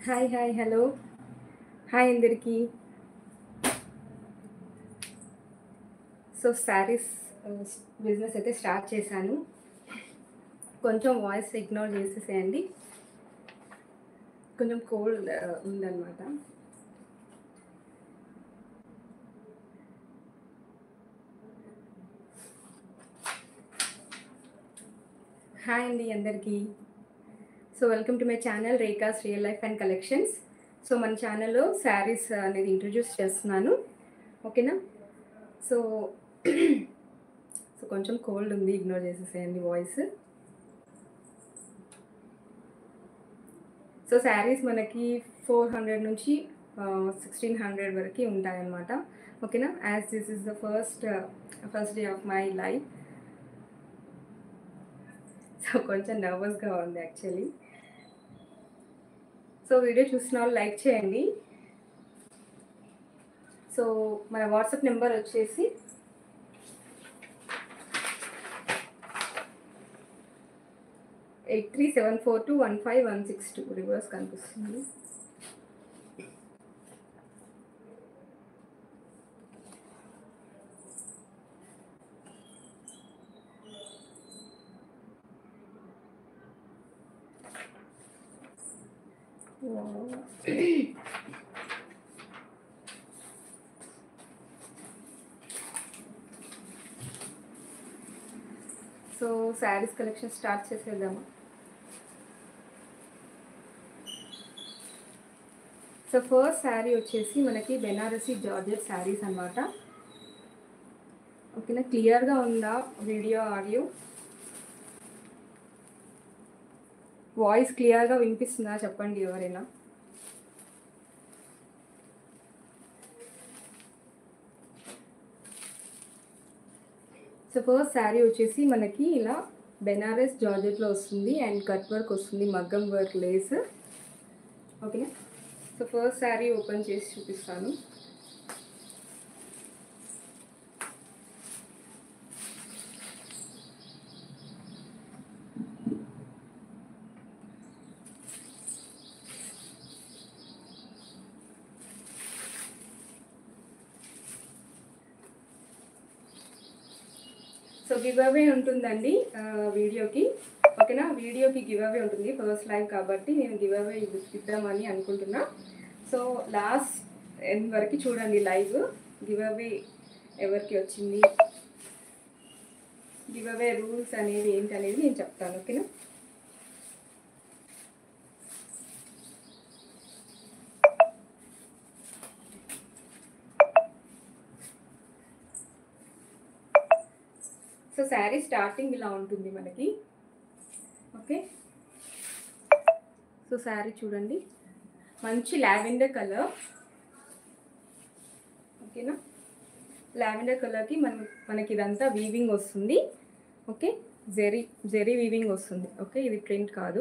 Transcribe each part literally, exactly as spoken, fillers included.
Hi hi hello hi అందరికీ. So saris business అయితే start చేశాను. కొంచెం వాయిస్ ఇగ్నోర్ చేసేసేయండి, కొంచెం కోల్డ్ ఉందన్నమాట. హాయ్ అండి అందరికీ. So welcome to my channel Rekha's real life and collections. So మన ఛానల్లో శారీస్ అనేది ఇంట్రడ్యూస్ చేస్తున్నాను, ఓకేనా. సో సో కొంచెం కోల్డ్ ఉంది, ఇగ్నోర్ చేసేసేయండి వాయిస్. సో శారీస్ మనకి ఫోర్ హండ్రెడ్ నుంచి సిక్స్టీన్ హండ్రెడ్ వరకు ఉంటాయన్నమాట, ఓకేనా. As this is the first first day of my life, so కొంచెం నర్వస్గా ఉంది యాక్చువల్లీ. సో వీడియో చూసిన వాళ్ళు లైక్ చేయండి. సో మన వాట్సాప్ నెంబర్ వచ్చేసి eight three seven four two one five one six two reverse కనిపిస్తుంది. సో శారీస్ కలెక్షన్ స్టార్ట్ చేసేద్దాము. సో ఫస్ట్ శారీ వచ్చేసి మనకి బెనారసీ జార్జెట్ శారీస్ అన్నమాట, ఓకేనా. క్లియర్గా ఉందా వీడియో ఆడియో? వాయిస్ క్లియర్గా వినిపిస్తుందా చెప్పండి ఎవరైనా. సో ఫస్ట్ శారీ వచ్చేసి మనకి ఇలా బెనారస్ జార్జెట్లో వస్తుంది అండ్ కట్ వర్క్ వస్తుంది, మగ్గం వర్క్ లేస్, ఓకేనా. సో ఫస్ట్ శారీ ఓపెన్ చేసి చూపిస్తాను. సో గివ్ అవే ఉంటుందండి వీడియోకి, ఓకేనా. వీడియోకి గివ్ అవే ఉంటుంది, ఫస్ట్ లైవ్ కాబట్టి నేను గివ్ అవే ఇద్దామని అనుకుంటున్నా. సో లాస్ట్ ఎండ్ వరకు చూడండి లైవ్. గివ్ అవే ఎవరికి వచ్చింది, గివ్ అవే రూల్స్ అనేది ఏంటి అనేది నేను చెప్తాను, ఓకేనా. సో శారీ స్టార్టింగ్ ఇలా ఉంటుంది మనకి, ఓకే. సో శారీ చూడండి, మంచి లావెండర్ కలర్, ఓకేనా. లావెండర్ కలర్కి మన మనకి ఇదంతా వీవింగ్ వస్తుంది, ఓకే. జెరీ జెరీ వీవింగ్ వస్తుంది, ఓకే. ఇది ప్రింట్ కాదు.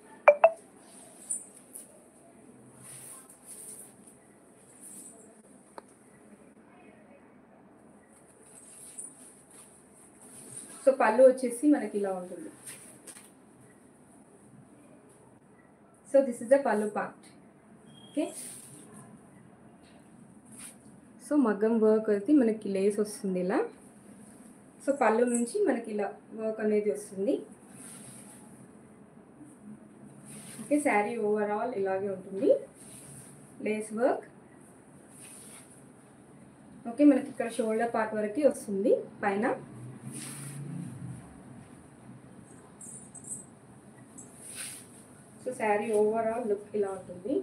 సో పళ్ళు వచ్చేసి మనకి ఇలా ఉంటుంది. So this is the pallu part, okay. So మగ్గం వర్క్ అయితే మనకి లేస్ వస్తుంది ఇలా. సో పళ్ళు నుంచి మనకి ఇలా వర్క్ అనేది వస్తుంది, ఓకే. శారీ ఓవరాల్ ఇలాగే ఉంటుంది, లేస్ వర్క్, ఓకే. మనకి ఇక్కడ షోల్డర్ పార్ట్ వరకు వస్తుంది పైన. సో శారీ ఓవరాల్ లుక్ ఇలా ఉంటుంది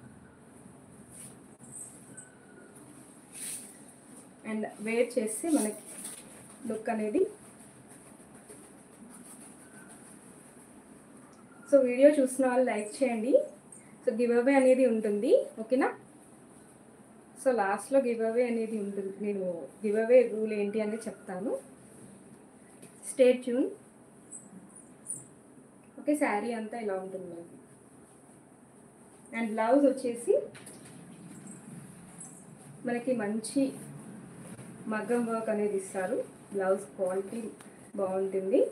అండ్ వేర్ చేస్తే మనకి లుక్ అనేది. సో వీడియో చూసిన వాళ్ళు లైక్ చేయండి. సో గివ్ అవే అనేది ఉంటుంది, ఓకేనా. సో లాస్ట్లో గివ్ అవే అనేది ఉంటుంది, నేను గివ్ అవే రూల్ ఏంటి అనేది చెప్తాను, స్టే ట్యూన్, ఓకే. శారీ అంతా ఇలా ఉంటుంది మనకి. అండ్ బ్లౌజ్ వచ్చేసి మనకి మంచి మగ్గం వర్క్ అనేది ఇస్తారు, బ్లౌజ్ క్వాలిటీ బాగుంటుంది.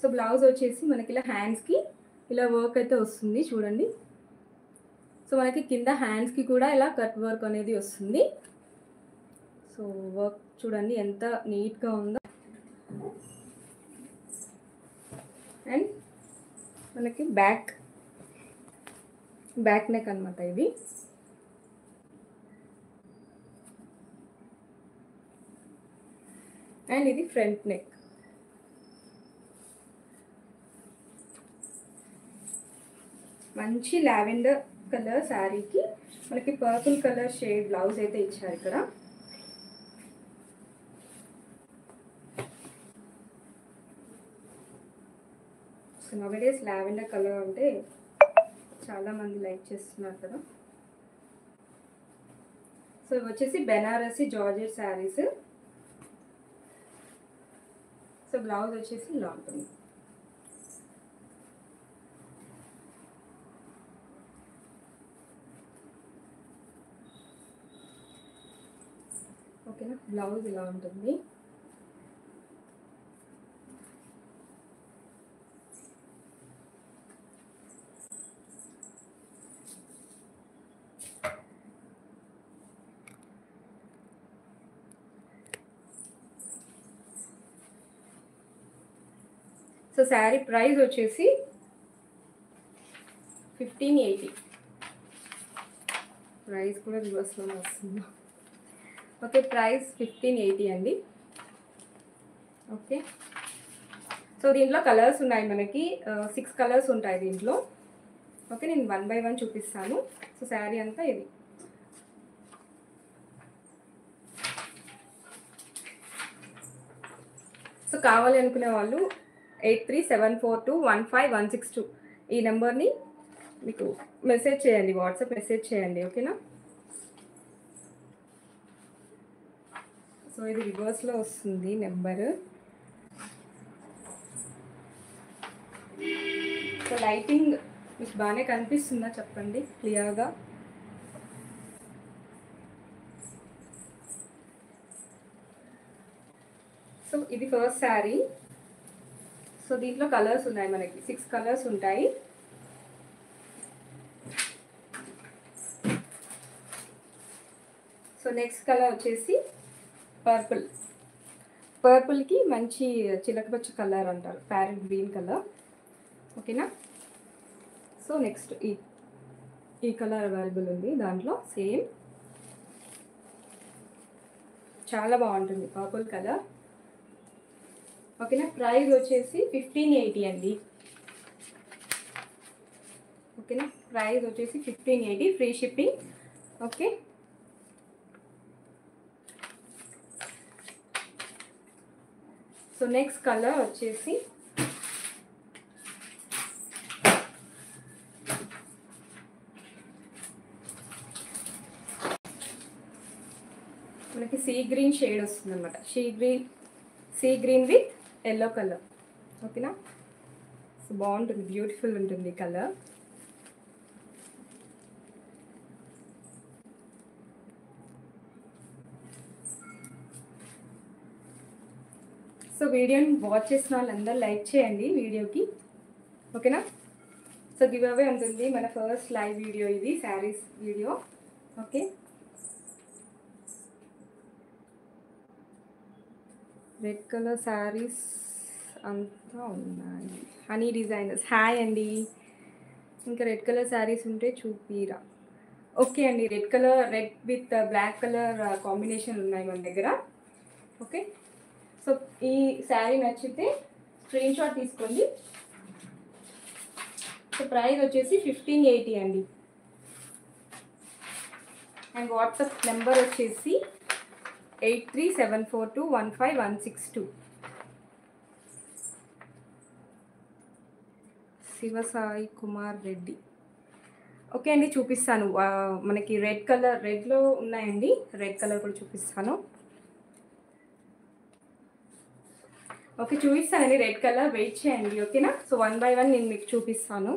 సో బ్లౌజ్ వచ్చేసి మనకి ఇలా హ్యాండ్స్కి ఇలా వర్క్ అయితే వస్తుంది చూడండి. సో మనకి కింద హ్యాండ్స్కి కూడా ఇలా కట్ వర్క్ అనేది వస్తుంది. సో వర్క్ చూడండి ఎంత నీట్గా ఉందో. అండ్ మనకి బ్యాక్ బ్యాక్ నెక్ అనమాట ఇది. అండ్ ఇది ఫ్రంట్ నెక్. మంచి లావెండర్ కలర్ శారీకి మనకి పర్పుల్ కలర్ షేడ్ బ్లౌజ్ అయితే ఇచ్చారు ఇక్కడ. సో నవేడేస్ లావెండర్ కలర్ అంటే చాలామంది లైక్ చేస్తున్నారు కదా. సో ఇవి వచ్చేసి Banarasi georgette saris. So blouse వచ్చేసి ఇలా ఉంటుంది. ఓకేనా, బ్లౌజ్ ఇలా ఉంటుంది. సో శారీ ప్రైస్ వచ్చేసి ఫిఫ్టీన్ ఎయిటీ. ప్రైస్ కూడా రివర్స్లో వస్తుంది. ఓకే, ప్రైస్ ఫిఫ్టీన్ ఎయిటీ అండి. ఓకే, సో దీంట్లో కలర్స్ ఉన్నాయి మనకి, సిక్స్ కలర్స్ ఉంటాయి దీంట్లో. ఓకే, నేను వన్ బై వన్ చూపిస్తాను. సో శారీ అంతా ఇది. సో కావాలి అనుకునే వాళ్ళు eight three seven four two one five one six two ఈ నెంబర్ని మీకు మెసేజ్ చేయండి, వాట్సాప్ మెసేజ్ చేయండి. ఓకేనా. సో ఇది రివర్స్లో వస్తుంది నెంబరు. సో లైటింగ్ మీకు బాగానే కనిపిస్తుందా చెప్పండి క్లియర్గా. సో ఇది ఫస్ట్ శారీ. సో దీంట్లో కలర్స్ ఉన్నాయి మనకి, సిక్స్ కలర్స్ ఉంటాయి. సో నెక్స్ట్ కలర్ వచ్చేసి పర్పుల్. పర్పుల్కి మంచి చిలకపచ్చ కలర్ అంటారు, ప్యారెట్ గ్రీన్ కలర్. ఓకేనా. సో నెక్స్ట్ ఈ ఈ కలర్ అవైలబుల్ ఉంది దాంట్లో, సేమ్ చాలా బాగుంటుంది పర్పుల్ కలర్. ఓకేనా. ప్రైస్ వచ్చేసి ఫిఫ్టీన్ ఎయిటీ అండి. ఓకేనా, ప్రైస్ వచ్చేసి fifteen eighty, free shipping. Okay, so next colour వచ్చేసి మనకి సీ గ్రీన్ షేడ్ వస్తుంది అనమాట. Sea green sea green with yellow colour. ఓకేనా. సో బాగుంటుంది, బ్యూటిఫుల్ ఉంటుంది కలర్. సో వీడియోని వాచ్ చేసిన వాళ్ళందరూ లైక్ చేయండి వీడియోకి. ఓకేనా. సో గివ్ అవే ఉంటుంది మన ఫస్ట్ లైవ్ వీడియో ఇది, saris video. Okay, red colour saris అంతా ఉన్నాయి. హనీ డిజైనర్స్ హాయ్ అండి. ఇంకా రెడ్ కలర్ శారీస్ ఉంటే చూపిరా. ఓకే అండి, red colour red with black colour combination ఉన్నాయి మన దగ్గర. ఓకే, సో ఈ శారీ నచ్చితే స్క్రీన్ షాట్ తీసుకోండి. సో ప్రైస్ వచ్చేసి ఫిఫ్టీన్ ఎయిటీ అండి. అండ్ వాట్సాప్ నెంబర్ వచ్చేసి eight three seven four two one five one six two. Shivasai Kumar Reddy. Okay అండి, చూపిస్తాను. మనకి రెడ్ కలర్, రెడ్లో ఉన్నాయండి, రెడ్ కలర్ కూడా చూపిస్తాను. ఓకే, చూపిస్తానండి రెడ్ కలర్, వెయిట్ చేయండి. ఓకేనా. సో వన్ బై వన్ నేను మీకు చూపిస్తాను.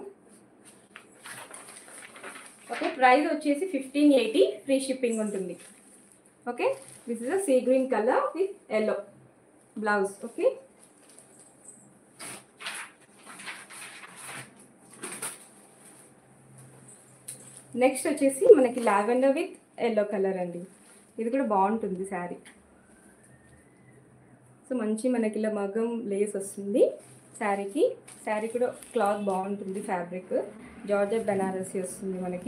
ఓకే, ప్రైస్ వచ్చేసి ఫిఫ్టీన్ ఎయిటీ, ఫ్రీ షిప్పింగ్ ఉంటుంది. Okay, this is a sea green colour with yellow blouse. Okay, next వచ్చేసి మనకి లావెండర్ విత్ ఎల్లో కలర్ అండి. ఇది కూడా బాగుంటుంది శారీ. సో మంచి మనకి ఇలా మగ్గం లేస్ వస్తుంది శారీకి. శారీ కూడా క్లాత్ బాగుంటుంది, ఫ్యాబ్రిక్ జార్జెట్ బెనారసీ వస్తుంది మనకి.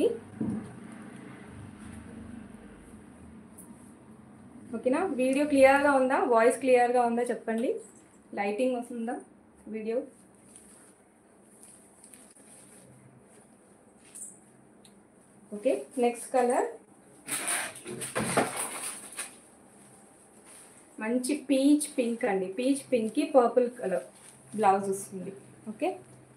ఓకేనా? వీడియో క్లియర్గా ఉందా, వాయిస్ క్లియర్గా ఉందా చెప్పండి. లైటింగ్ వస్తుందా వీడియో? ఓకే, నెక్స్ట్ కలర్ మంచి పీచ్ పింక్ అండి. పీచ్ పింక్కి పర్పుల్ కలర్ బ్లౌజ్ వస్తుంది. ఓకే,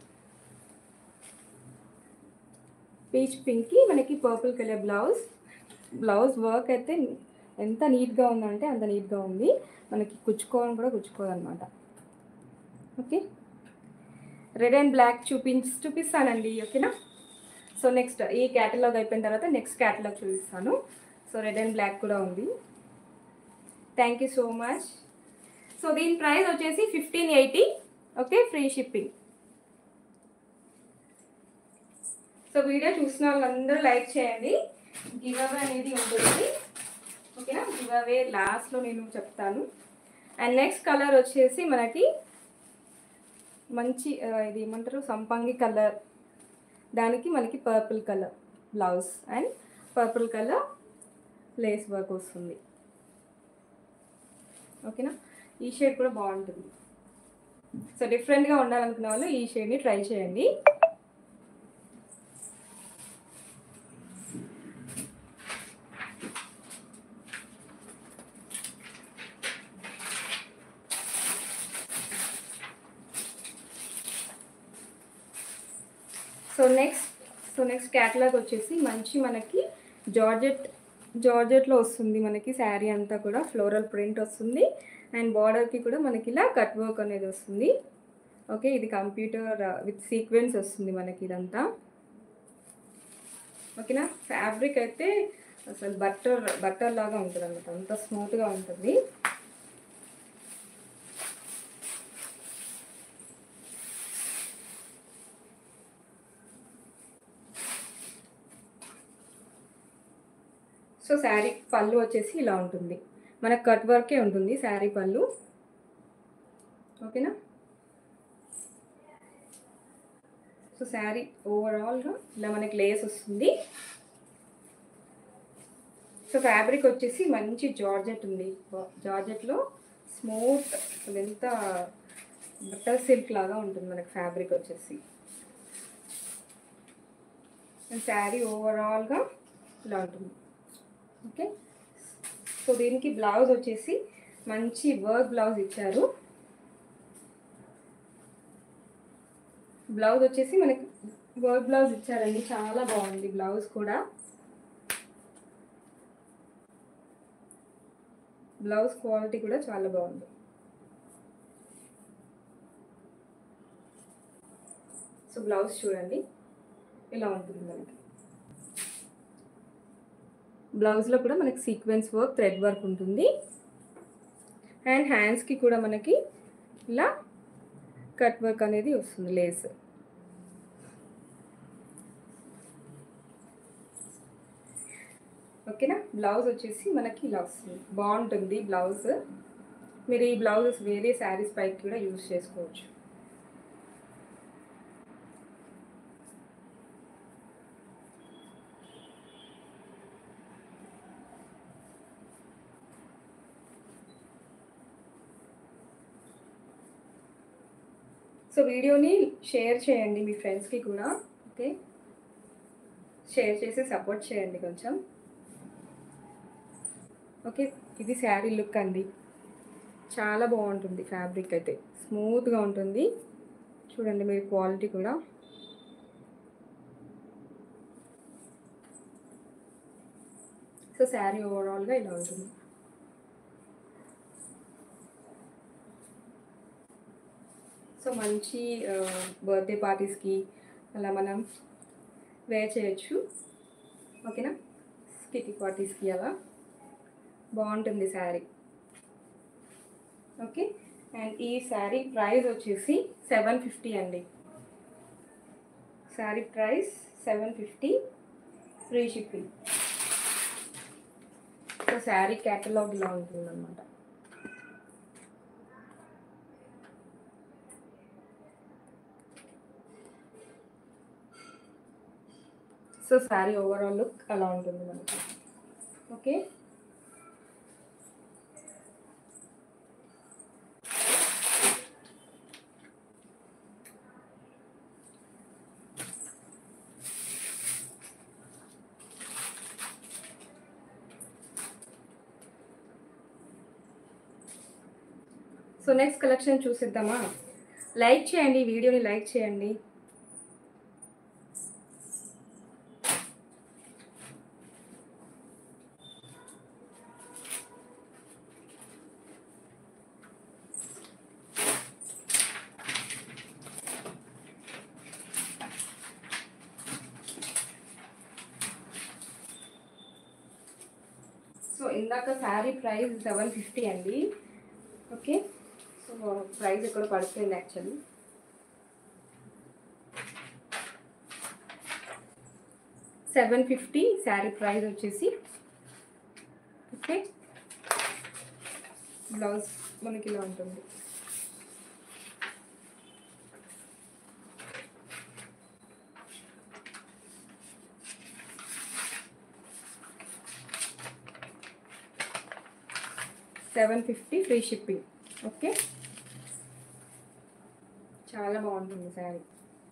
పీచ్ పింక్కి మనకి purple colour blouse. Blouse work అయితే ఎంత నీట్గా ఉందంటే అంత నీట్గా ఉంది. మనకి కుచ్చుకోవడం కూడా కుచ్చుకోదు అనమాట. ఓకే, రెడ్ అండ్ బ్లాక్ చూపించి చూపిస్తానండి. ఓకేనా? సో నెక్స్ట్ ఈ క్యాటలాగ్ అయిపోయిన తర్వాత నెక్స్ట్ క్యాటలాగ్ చూపిస్తాను. సో రెడ్ అండ్ బ్లాక్ కూడా ఉంది. Thank you so much. So దీని ప్రైస్ వచ్చేసి fifteen eighty. Okay, free shipping. So video చూసిన వాళ్ళందరూ లైక్ చేయండి. గివ్ అవే అనేది ఉంటుంది. ఓకేనా? గివ్ అవే లాస్ట్లో నేను చెప్తాను. అండ్ నెక్స్ట్ కలర్ వచ్చేసి మనకి మంచి ఇది ఏమంటారు సంపంగి కలర్, దానికి మనకి purple colour blouse and purple colour lace work వస్తుంది. ఓకేనా? ఈ షేడ్ కూడా బాగుంటుంది. సో డిఫరెంట్గా ఉండాలనుకున్న వాళ్ళు ఈ షేడ్ని ట్రై చేయండి. So next so next catalogue వచ్చేసి మంచి మనకి జార్జెట్ జార్జెట్లో వస్తుంది. మనకి శారీ అంతా కూడా ఫ్లోరల్ ప్రింట్ వస్తుంది అండ్ బార్డర్కి కూడా మనకి ఇలా కట్ వర్క్ అనేది వస్తుంది. ఓకే, ఇది కంప్యూటర్ విత్ సీక్వెన్స్ వస్తుంది మనకి ఇదంతా. ఓకేనా? ఫ్యాబ్రిక్ అయితే అసలు బట్టర్ బట్టర్ లాగా ఉంటుంది అన్నమాట, అంత స్మూత్గా ఉంటుంది. సో శారీ పళ్ళు వచ్చేసి ఇలా ఉంటుంది. మనకు కట్ వర్కే ఉంటుంది శారీ పళ్ళు. ఓకేనా? సో శారీ ఓవరాల్గా ఇలా మనకి లేస్ వస్తుంది. సో ఫ్యాబ్రిక్ వచ్చేసి మంచి జార్జెట్ ఉంది. జార్జెట్లో స్మూత్ ఎంత బటర్ సిల్క్ లాగా ఉంటుంది మనకి ఫ్యాబ్రిక్ వచ్చేసి. శారీ ఓవరాల్గా ఇలా ఉంటుంది. ఓకే, సో దీనికి బ్లౌజ్ వచ్చేసి మంచి వర్క్ బ్లౌజ్ ఇచ్చారు. బ్లౌజ్ వచ్చేసి మనకి వర్క్ బ్లౌజ్ ఇచ్చారండి, చాలా బాగుంది బ్లౌజ్ కూడా. బ్లౌజ్ క్వాలిటీ కూడా చాలా బాగుంది. సో బ్లౌజ్ చూడండి ఇలా ఉంటుంది మనకి. బ్లౌజ్లో కూడా మనకి సీక్వెన్స్ వర్క్, థ్రెడ్ వర్క్ ఉంటుంది. అండ్ హ్యాండ్స్కి కూడా మనకి ఇలా కట్ వర్క్ అనేది వస్తుంది, లేస్. ఓకేనా? బ్లౌజ్ వచ్చేసి మనకి ఇలా వస్తుంది, బాగుంటుంది బ్లౌజ్. మీరు ఈ బ్లౌజెస్ వేరే శారీస్ పైకి కూడా యూజ్ చేసుకోవచ్చు. సో వీడియోని షేర్ చేయండి మీ ఫ్రెండ్స్కి కూడా. ఓకే, షేర్ చేసి సపోర్ట్ చేయండి కొంచెం. ఓకే, ఇది శారీ లుక్ అండి, చాలా బాగుంటుంది. ఫ్యాబ్రిక్ అయితే స్మూత్గా ఉంటుంది. చూడండి మీరు క్వాలిటీ కూడా. సో శారీ ఓవరాల్గా ఇలా ఉంటుంది. సో మంచి బర్త్డే పార్టీస్కి అలా మనం వేర్ చేయొచ్చు. ఓకేనా? కిటీ పార్టీస్కి అలా బాగుంటుంది శారీ. ఓకే, అండ్ ఈ శారీ ప్రైస్ వచ్చేసి సెవెన్ ఫిఫ్టీ అండి. Sari price seven fifty. Free shipping. So sari catalogue ఇలా ఉంటుందన్నమాట. సో శారీ ఓవరాల్ లుక్ అలా ఉంటుంది మనకి. ఓకే, సో నెక్స్ట్ కలెక్షన్ చూసిద్దామా. లైక్ చేయండి, వీడియోని లైక్ చేయండి. సో ఇందాక శారీ ప్రైస్ సెవెన్ ఫిఫ్టీ అండి. ఓకే, సో ప్రైస్ ఇక్కడ పడుతుంది actually. Seven fifty sari price వచ్చేసి. ఓకే, బ్లౌజ్ మనకి ఇలా ఉంటుంది. Seven fifty free shipping. Okay, చాలా బాగుంటుంది శారీ.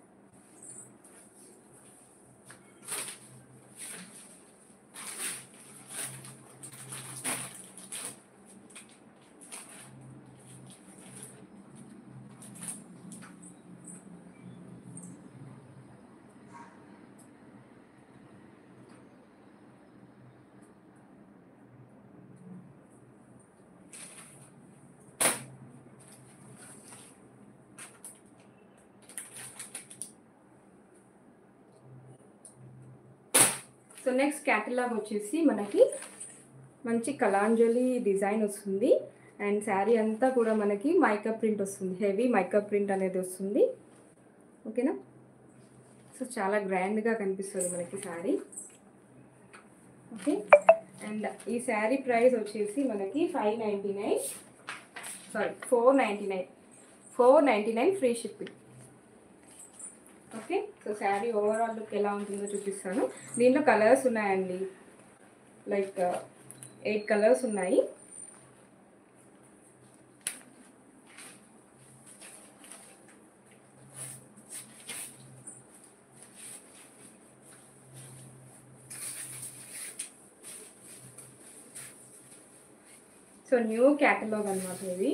సో నెక్స్ట్ క్యాటలాగ్ వచ్చేసి మనకి మంచి కలాంజలి డిజైన్ వస్తుంది. అండ్ శారీ అంతా కూడా మనకి మైకా ప్రింట్ వస్తుంది, హెవీ మైకా ప్రింట్ అనేది వస్తుంది. ఓకేనా, సో చాలా గ్రాండ్గా కనిపిస్తుంది మనకి శారీ. ఓకే, అండ్ ఈ శారీ ప్రైస్ వచ్చేసి మనకి five ninety nine sorry four ninety nine four ninety nine free shipping. Okay, so sari overall look ఎలా ఉంటుందో చూపిస్తాను. దీంట్లో కలర్స్ ఉన్నాయండి, లైక్ ఎయిట్ కలర్స్ ఉన్నాయి. సో న్యూ క్యాటలాగ్ అన్నమాట ఇది.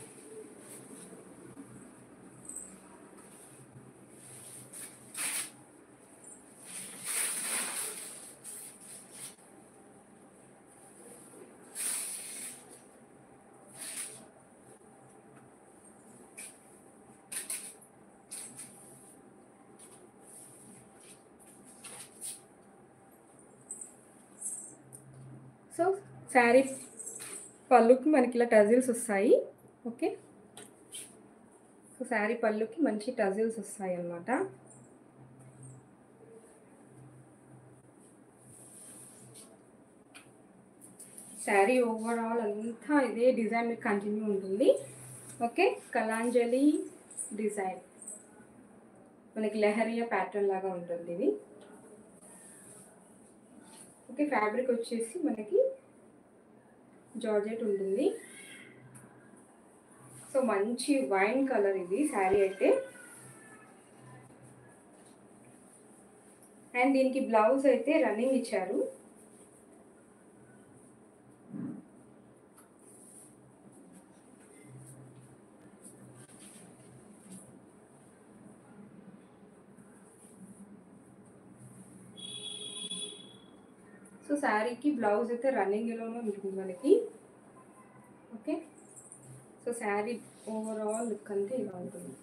సో శారీ పళ్ళుకి మనకి ఇలా టజిల్స్ వస్తాయి. ఓకే, సో శారీ పళ్ళుకి మంచి టజిల్స్ వస్తాయి అన్నమాట. శారీ ఓవరాల్ అంతా ఇదే డిజైన్ మీకు కంటిన్యూ ఉంటుంది. ఓకే, కలాంజలి డిజైన్ మనకి లెహరియా ప్యాటర్న్ లాగా ఉంటుంది ఇది. ఓకే, ఫ్యాబ్రిక్ వచ్చేసి మనకి జార్జెట్ ఉంటుంది. సో మంచి వైన్ కలర్ ఇది శారీ అయితే. అండ్ దీనికి బ్లౌజ్ అయితే రన్నింగ్ ఇచ్చారు. సో శారీకి బ్లౌజ్ అయితే రన్నింగ్లోనే ఉంటుంది మనకి. Okay, so sari overall look అంతే ఇలా ఉంటుంది.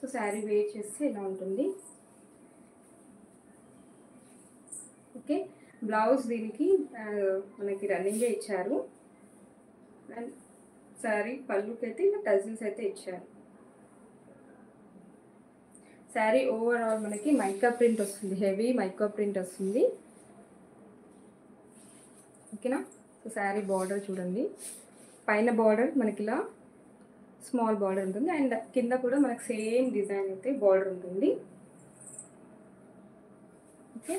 సో శారీ వేర్ చేస్తే ఇలా ఉంటుంది. ఓకే, బ్లౌజ్ దీనికి మనకి రన్నింగే ఇచ్చారు. అండ్ శారీ పళ్ళుకి అయితే ఇలా టజిల్స్ అయితే ఇచ్చారు. శారీ ఓవరాల్ మనకి మైకా ప్రింట్ వస్తుంది, హెవీ మైకా ప్రింట్ వస్తుంది. ఓకేనా. సో శారీ బార్డర్ చూడండి, పైన బార్డర్ మనకి ఇలా స్మాల్ బార్డర్ ఉంటుంది అండ్ కింద కూడా మనకి సేమ్ డిజైన్ అయితే బార్డర్ ఉంటుంది. ఓకే,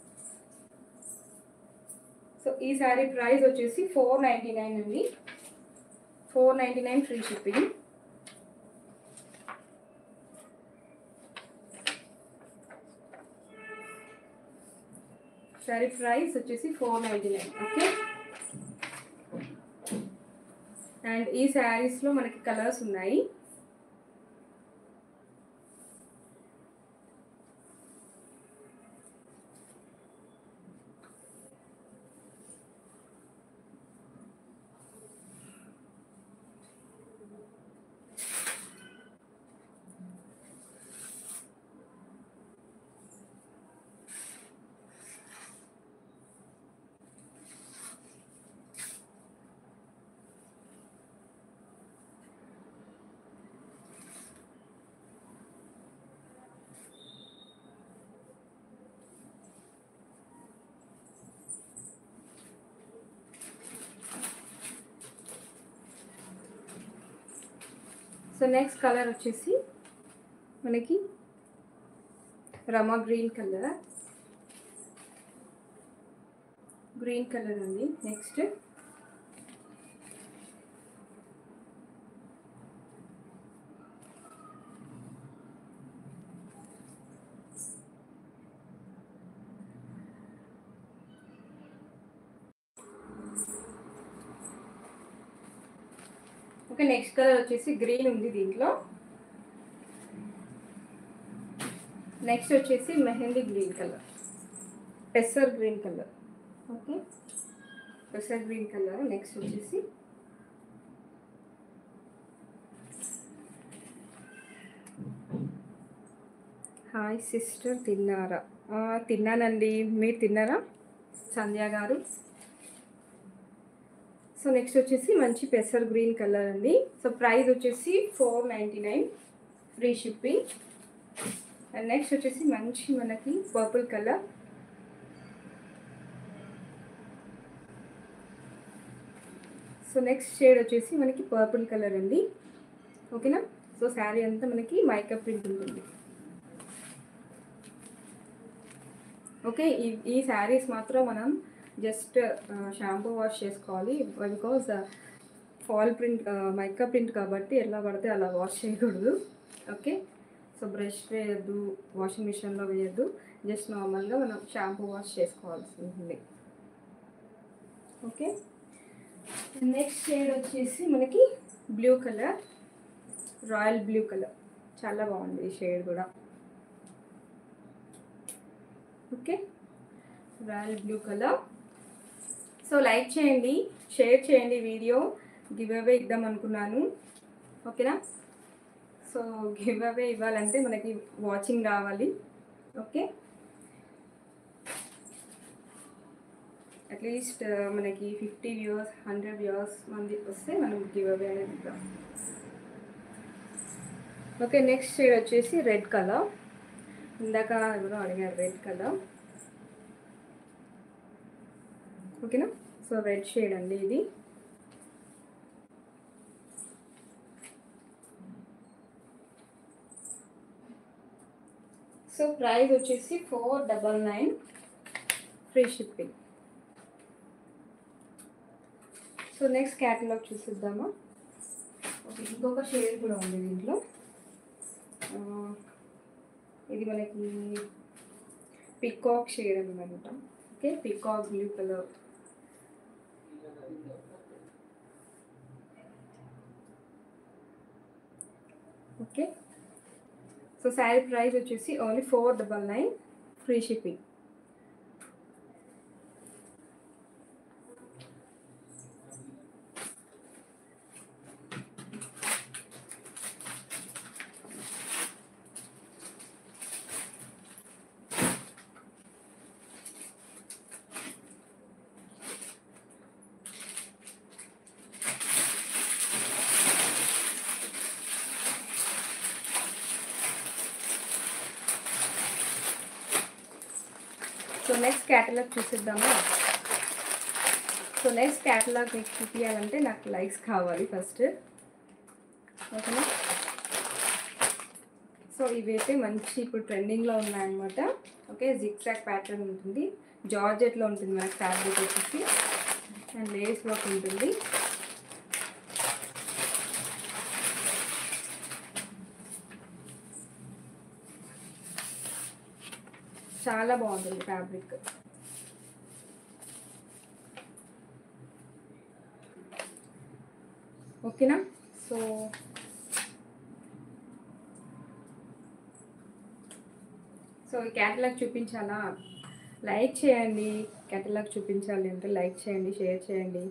సో ఈ శారీ ప్రైస్ వచ్చేసి ఫోర్ నైంటీ నైన్ అండి. Four ninety nine free shipping. Sari price వచ్చేసి four ninety nine. Okay, and ఈ శారీస్లో మనకి కలర్స్ ఉన్నాయి. సో నెక్స్ట్ కలర్ వచ్చేసి మనకి Rama green colour, green colour అండి. నెక్స్ట్ ఓకే, నెక్స్ట్ కలర్ వచ్చేసి గ్రీన్ ఉంది దీంట్లో. నెక్స్ట్ వచ్చేసి మెహందీ గ్రీన్ కలర్, పెసర్ గ్రీన్ కలర్. ఓకే, పెసర్ గ్రీన్ కలర్. నెక్స్ట్ వచ్చేసి హాయ్ సిస్టర్, తిన్నారా? తిన్నానండి, మీరు తిన్నారా సంధ్య గారు? సో నెక్స్ట్ వచ్చేసి మంచి పెసర్ గ్రీన్ కలర్ అండి. సో ప్రైస్ వచ్చేసి four ninety nine free shipping. And next వచ్చేసి మంచి మనకి purple colour. So next shade వచ్చేసి మనకి పర్పుల్ కలర్ అండి. ఓకేనా. సో శారీ అంతా మనకి మైకప్ ప్రింట్ ఉంటుంది. ఓకే, ఈ ఈ శారీస్ మాత్రం మనం జస్ట్ షాంపూ వాష్ చేసుకోవాలి, because fall print mica print కాబట్టి ఎలా పడితే అలా వాష్ చేయకూడదు. ఓకే, సో బ్రష్ వేయద్దు, వాషింగ్ మిషన్లో వేయద్దు, జస్ట్ నార్మల్గా మనం షాంపూ వాష్ చేసుకోవాల్సి ఉంటుంది. ఓకే, నెక్స్ట్ షేడ్ వచ్చేసి మనకి blue colour, royal blue colour. చాలా బాగుంది ఈ షేడ్ కూడా. Okay, royal blue colour. So like చేయండి, షేర్ చేయండి వీడియో. గివ్ అవే ఇద్దాం అనుకున్నాను. ఓకేనా. సో గివ్ అవే ఇవ్వాలంటే మనకి వాచింగ్ రావాలి. ఓకే, అట్లీస్ట్ మనకి ఫిఫ్టీ వ్యూవర్స్ హండ్రెడ్ వ్యూవర్స్ మంది వస్తే మనం గివ్ అవే అనేది ఇద్దాం. ఓకే, నెక్స్ట్ షేడ్ వచ్చేసి రెడ్ కలర్. ఇందాక ఎవరో అడిగారు రెడ్ కలర్. ఓకేనా. సో రెడ్ షేడ్ అండి ఇది. సో ప్రైస్ వచ్చేసి four double nine free shipping. So next catalogue చూసిద్దామా. ఓకే, ఇంకొక షేడ్ కూడా ఉంది దీంట్లో. ఇది మనకి పికాక్ షేడ్ అనమాట. Okay, peacock blue colour. Okay, so sari price వచ్చేసి only four double nine free shipping. So next catalogue చూసిద్దామా. సో నెక్స్ట్ క్యాటలాగ్ మీకు చూపించాలంటే నాకు లైక్స్ కావాలి ఫస్ట్, ఓకేనా. సో ఇవైతే మంచి ఇప్పుడు ట్రెండింగ్లో ఉన్నాయన్నమాట. ఓకే, జిగ్జాగ్ ప్యాటర్న్ ఉంటుంది, జార్జెట్లో ఉంటుంది మనకి ఫ్యాబ్రిక్ వచ్చేసి, అండ్ లేస్ వర్క్ ఉంటుంది. చాలా బాగుంటుంది ఫ్యాబ్రిక్. ఓకేనా. సో సో ఈ క్యాటలాగ్ చూపించాలా, లైక్ చేయండి. క్యాటలాగ్ చూపించాలి అంటే లైక్ చేయండి, షేర్ చేయండి.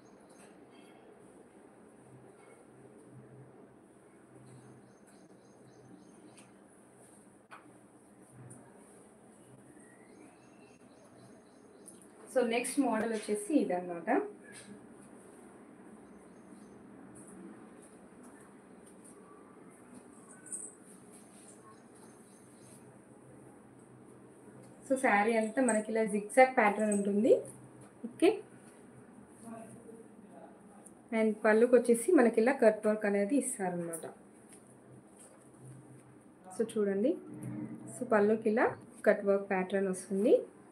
సో నెక్స్ట్ మోడల్ వచ్చేసి ఇదన్నమాట. సో శారీ అంతా మనకి ఇలా జిగ్జాగ్ ప్యాటర్న్ ఉంటుంది. ఓకే, అండ్ పళ్ళుకి వచ్చేసి మనకి ఇలా కట్ వర్క్ అనేది ఇస్తారనమాట. సో చూడండి, సో పళ్ళుకి ఇలా కట్ వర్క్ ప్యాటర్న్ వస్తుంది.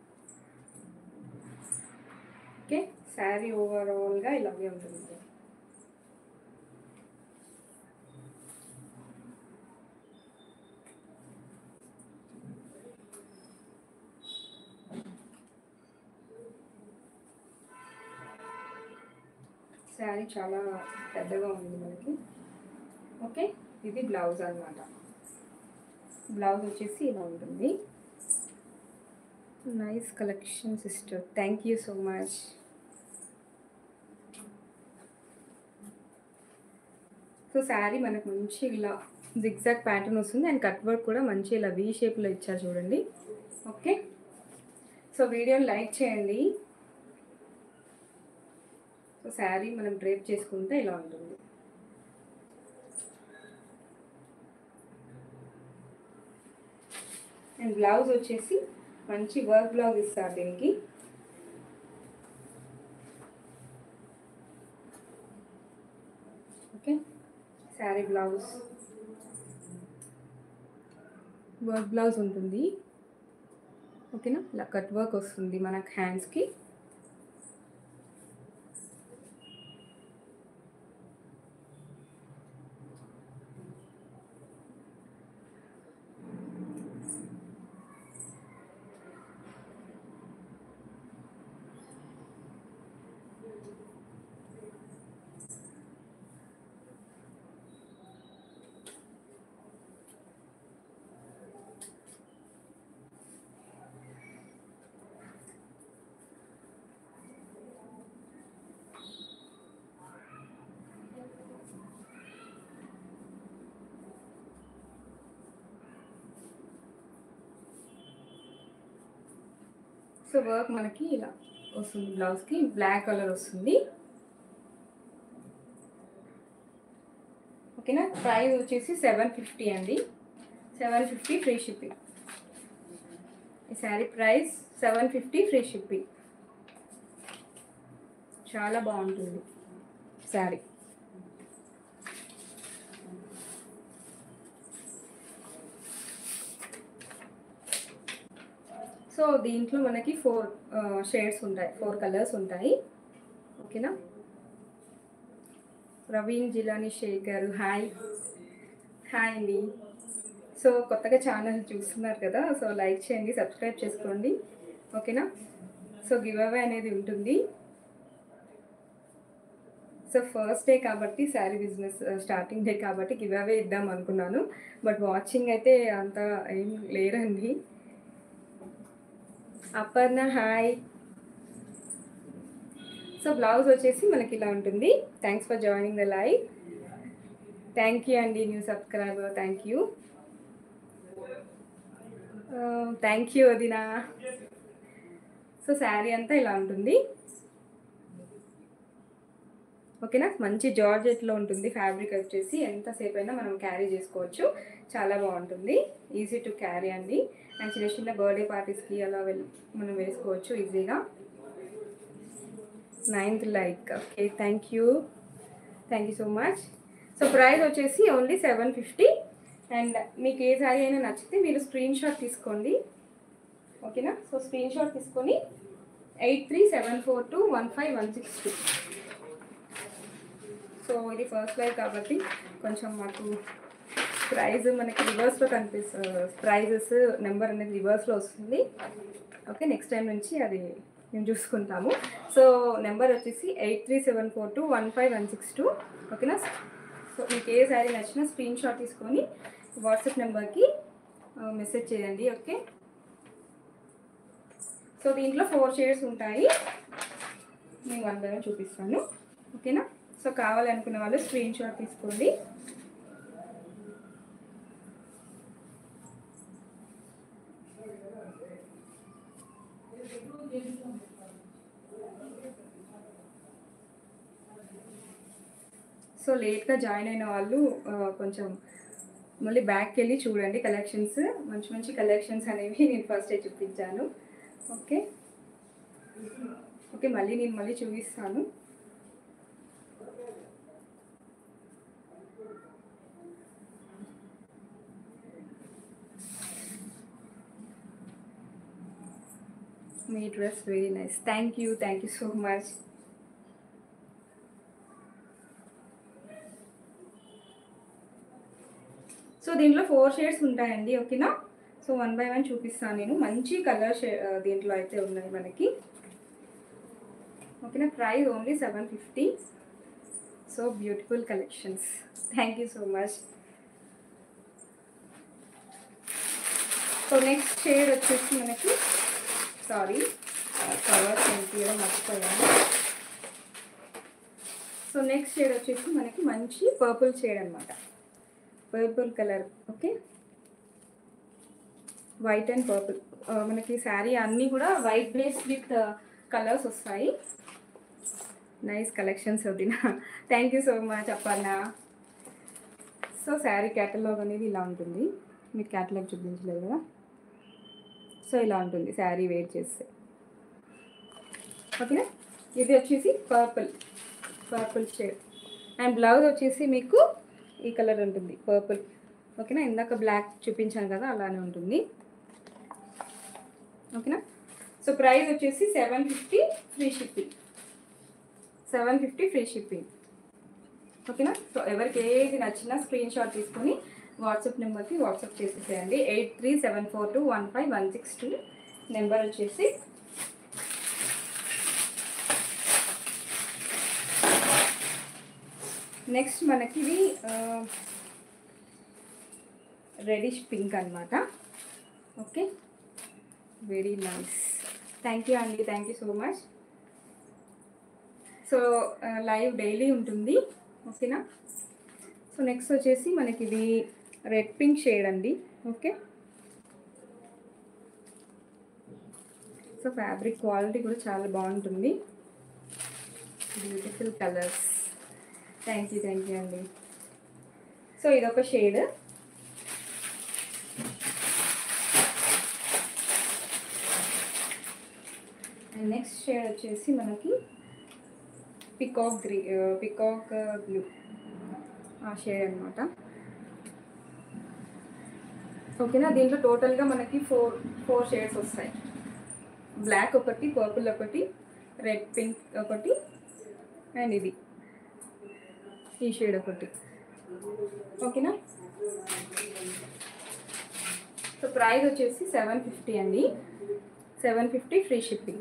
ఓకే, శారీ ఓవరాల్గా ఇలాగే ఉంటుంది. శారీ చాలా పెద్దగా ఉంది మనకి. ఓకే, ఇది బ్లౌజ్ అన్నమాట. బ్లౌజ్ వచ్చేసి ఇలా ఉంటుంది. Nice collection sister, thank you so much. So sari మనకు మంచి ఇలా జిగ్జాగ్ ప్యాటర్న్ వస్తుంది, అండ్ కట్ వర్క్ కూడా మంచి ఇలా వీ షేప్లో ఇచ్చారు చూడండి. ఓకే, సో వీడియోని లైక్ చేయండి. సో శారీ మనం డ్రేప్ చేసుకుంటే ఇలా ఉంటుంది. అండ్ బ్లౌజ్ వచ్చేసి మంచి వర్క్ బ్లౌజ్ ఇస్తారు దీనికి. Okay, sari blouse work blouse ఉంటుంది. ఓకేనా, ఇలా కట్ వర్క్ వస్తుంది మనకు హ్యాండ్స్కి. సో వర్క్ మనకి ఇలా వస్తుంది, బ్లౌజ్కి బ్లాక్ కలర్ వస్తుంది. ఓకేనా, ప్రైస్ వచ్చేసి సెవెన్ ఫిఫ్టీ అండి, సెవెన్ ఫిఫ్టీ ఫ్రీ షిప్పింగ్. ఈ sari price seven fifty free shipping. చాలా బాగుంటుంది శారీ. సో దీంట్లో మనకి ఫోర్ షేడ్స్ ఉంటాయి, ఫోర్ కలర్స్ ఉంటాయి. ఓకేనా. ప్రవీణ్ జిలాని శేఖర్, హాయ్ హాయ్ అండి. సో కొత్తగా ఛానల్ చూస్తున్నారు కదా, సో లైక్ చేయండి, సబ్స్క్రైబ్ చేసుకోండి. ఓకేనా. సో గివ్ అవే అనేది ఉంటుంది. సో ఫస్ట్ డే కాబట్టి శారీ బిజినెస్ స్టార్టింగ్ డే కాబట్టి గివ్ అవే ఇద్దాం అనుకున్నాను, బట్ వాచింగ్ అయితే అంత ఏం లేరండి. అపర్ణ హాయ్. సో బ్లౌజ్ వచ్చేసి మనకి ఇలా ఉంటుంది. Thanks for joining the live. Thank you అండి, new subscriber, thank you thank you వదినా. సో శారీ అంతా ఇలా ఉంటుంది. ఓకేనా. మంచి జార్జెట్లో ఉంటుంది ఫ్యాబ్రిక్ వచ్చేసి, ఎంతసేపు అయినా మనం క్యారీ చేసుకోవచ్చు, చాలా బాగుంటుంది, ఈజీ టు క్యారీ అండి. అండ్ చిన్న చిన్న బర్త్డే పార్టీస్కి అలా వెళ్ళి మనం వేసుకోవచ్చు ఈజీగా. Ninth like, okay, thank you thank you so much. So price వచ్చేసి ఓన్లీ సెవెన్ ఫిఫ్టీ. అండ్ మీకు ఏ శారీ అయినా నచ్చితే మీరు స్క్రీన్ షాట్ తీసుకోండి, ఓకేనా. సో స్క్రీన్ షాట్ తీసుకొని eight three seven four two one five one six two. So ఇది ఫస్ట్ లైవ్ కాబట్టి కొంచెం మాకు ప్రైజ్ మనకి రివర్స్లో కనిపిస్తుంది, ప్రైజెస్ నెంబర్ అనేది రివర్స్లో వస్తుంది. ఓకే, నెక్స్ట్ టైం నుంచి అది మేము చూసుకుంటాము. సో నెంబర్ వచ్చేసి eight three seven four two one five one six two, ఓకేనా. సో మీకు ఏ శారీ నచ్చినా స్క్రీన్ షాట్ తీసుకొని వాట్సాప్ నెంబర్కి మెసేజ్ చేయండి, ఓకే. సో దీంట్లో ఫోర్ షేడ్స్ ఉంటాయి, నేను వన్ బై వన్ చూపిస్తాను, ఓకేనా. సో కావాలనుకున్న వాళ్ళు స్క్రీన్ షాట్ తీసుకోండి. సో లేట్గా జాయిన్ అయిన వాళ్ళు కొంచెం మళ్ళీ బ్యాక్కి వెళ్ళి చూడండి, కలెక్షన్స్ మంచి మంచి కలెక్షన్స్ అనేవి నేను ఫస్టే చూపించాను, ఓకే ఓకే మళ్ళీ నేను మళ్ళీ చూపిస్తాను. మీ dress very nice, thank you thank you so much. So దీంట్లో ఫోర్ షేడ్స్ ఉంటాయండి, ఓకేనా. సో వన్ బై వన్ చూపిస్తాను నేను, మంచి కలర్ షే దీంట్లో అయితే ఉన్నాయి మనకి, ఓకేనా. Price only seven fifty. So beautiful collections, thank you so much. So next shade వచ్చేసి మనకి, సారీ కలర్ తీయడం మర్చిపోయాను. సో నెక్స్ట్ షేడ్ వచ్చేసి మనకి మంచి పర్పుల్ షేడ్ అనమాట, purple colour, okay. White and purple, మనకి శారీ అన్నీ కూడా వైట్ బేస్ విత్ కలర్స్ వస్తాయి. నైస్ కలెక్షన్స్ వదిన, thank you so much Appanna. So sari catalogue అనేది ఇలా ఉంటుంది, మీకు క్యాటలాగ్ చూపించలేదు కదా. సో ఇలా ఉంటుంది శారీ వేర్ చేస్తే, ఓకేనా. ఇది వచ్చేసి purple purple shade and blouse వచ్చేసి మీకు ఈ కలర్ ఉంటుంది పర్పుల్, ఓకేనా. ఇందాక బ్లాక్ చూపించాను కదా అలానే ఉంటుంది, ఓకేనా. సో ప్రైస్ వచ్చేసి seven fifty free shipping, seven fifty free shipping, ఓకేనా. సో ఎవరికి ఏది నచ్చినా స్క్రీన్ షాట్ తీసుకొని వాట్సాప్ నెంబర్కి వాట్సాప్ చేసేసేయండి, eight three seven four two one five one six two number వచ్చేసి. నెక్స్ట్ మనకి ఇది రెడిష్ పింక్ అనమాట, okay, very nice, thank you అండి, thank you so much. So live daily ఉంటుంది, ఓకేనా. సో నెక్స్ట్ వచ్చేసి మనకి ఇది రెడ్ పింక్ షేడ్ అండి, ఓకే. సో ఫ్యాబ్రిక్ క్వాలిటీ కూడా చాలా బాగుంటుంది, beautiful colours, thank you thank you అండి. సో ఇదొక షేడ్, అండ్ నెక్స్ట్ షేడ్ వచ్చేసి మనకి పికాక్ గ్రీ పికాక్ బ్లూ ఆ షేడ్ అనమాట, ఓకేనా. దీంట్లో టోటల్గా మనకి ఫోర్ ఫోర్ షేడ్స్ వస్తాయి, బ్లాక్ ఒకటి, పర్పుల్ ఒకటి, రెడ్ పింక్ ఒకటి, అండ్ ఇది ఈ షేడ్ ఒకటి, ఓకేనా. సో ప్రైస్ వచ్చేసి సెవెన్ ఫిఫ్టీ అండి, seven fifty free shipping.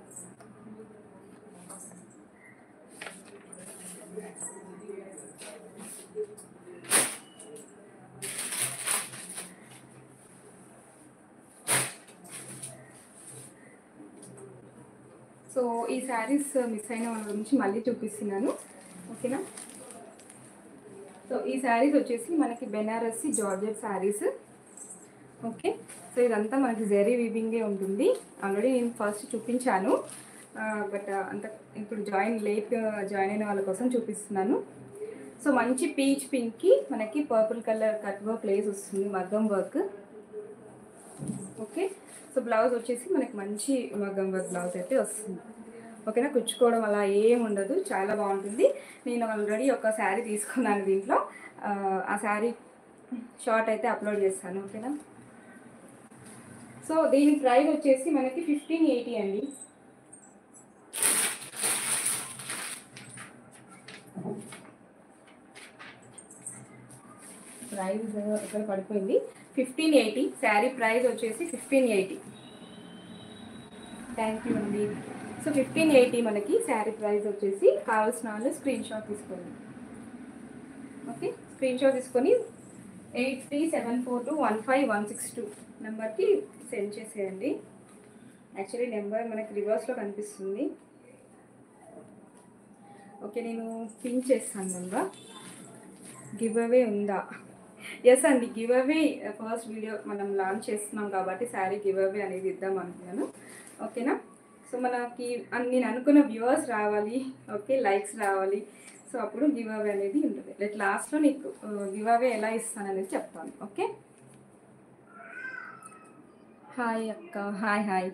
So ఈ శారీస్ మిస్ అయిన వాళ్ళ గురించి మళ్ళీ చూపిస్తున్నాను, ఓకేనా. సో ఈ శారీస్ వచ్చేసి మనకి Banarasi georgette saris, okay. So ఇదంతా మనకి జెరీ వీవింగే ఉంటుంది, ఆల్రెడీ నేను ఫస్ట్ చూపించాను. బట్ అంత ఇప్పుడు జాయిన్ లేట్ జాయిన్ అయిన వాళ్ళ కోసం చూపిస్తున్నాను. సో మంచి పీచ్ పింక్కి మనకి purple colour cut work lace వస్తుంది, మగ్గం వర్క్. ఓకే, సో బ్లౌజ్ వచ్చేసి మనకి మంచి మగ్గం వర్క్ బ్లౌజ్ అయితే వస్తుంది. ఓకేనా, కుచ్చుకోవడం అలా ఏం ఉండదు, చాలా బాగుంటుంది. నేను ఆల్రెడీ ఒక శారీ తీసుకున్నాను దీంట్లో, ఆ శారీ షార్ట్ అయితే అప్లోడ్ చేస్తాను. ఓకేనా, సో దీని ప్రైస్ వచ్చేసి మనకి ఫిఫ్టీన్ ఎయిటీ అండి. ప్రైస్ ఇక్కడ పడిపోయింది, ఫిఫ్టీన్ ఎయిటీ శారీ ప్రైస్ వచ్చేసి ఫిఫ్టీన్ ఎయిటీ. థ్యాంక్ యూ అండి. సో ఫిఫ్టీన్ ఎయిటీ మనకి శారీ ప్రైస్ వచ్చేసి. కావాల్సిన వాళ్ళు స్క్రీన్ షాట్ తీసుకోండి. ఓకే, స్క్రీన్ షాట్ తీసుకొని eight three seven four two one five one six two నెంబర్కి సెండ్ చేసేయండి. యాక్చువల్లీ నెంబర్ మనకి రివర్స్లో కనిపిస్తుంది. ఓకే, నేను పిన్ చేస్తాను నెంబర్. గివ్ అవే ఉందా? ఎస్ అండి, గివ్ అవే ఫస్ట్ వీడియో మనం లాంచ్ చేస్తున్నాం కాబట్టి శారీ గివ్ అవే అనేది ఇద్దాం అనుకున్నాను. ఓకేనా, సో మనకి నేను అనుకున్న వ్యూవర్స్ రావాలి, ఓకే, లైక్స్ రావాలి. సో అప్పుడు గివ్ అవే అనేది ఉంటుంది. లైక్ లాస్ట్లో నీకు గివ్ అవే ఎలా ఇస్తాను అనేది చెప్తాను. ఓకే, హాయ్ అక్క. Hi hi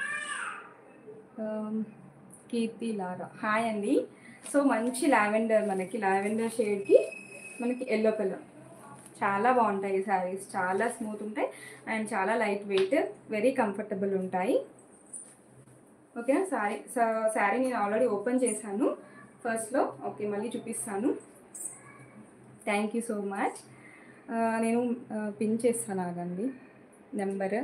Keerthi Lara, hi అండి. సో మంచి లావెండర్, మనకి లావెండర్ షేడ్కి మనకి ఎల్లో కలర్ చాలా బాగుంటాయి ఈ శారీస్. చాలా స్మూత్ ఉంటాయి అండ్ చాలా లైట్ వెయిట్, వెరీ కంఫర్టబుల్ ఉంటాయి. ఓకేనా, శారీ శారీ నేను ఆల్రెడీ ఓపెన్ చేశాను ఫస్ట్లో. ఓకే, మళ్ళీ చూపిస్తాను. Thank you so much. నేను పిన్ చేస్తాను, ఆగండి నెంబర్.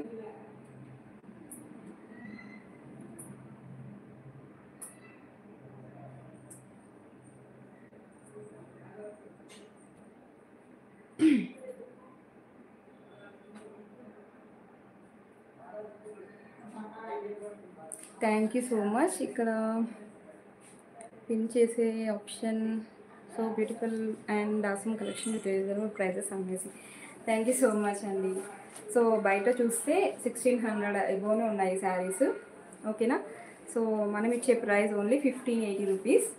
Thank you so much. ఇక్కడ పిన్ చేసే option, so beautiful and awesome collection with reasonable prices, amazing. Thank you so much అండి. సో బయట చూస్తే సిక్స్టీన్ హండ్రెడ్ ఎబోనే ఉన్నాయి శారీస్. ఓకేనా, సో మనం ఇచ్చే price only fifteen eighty rupees.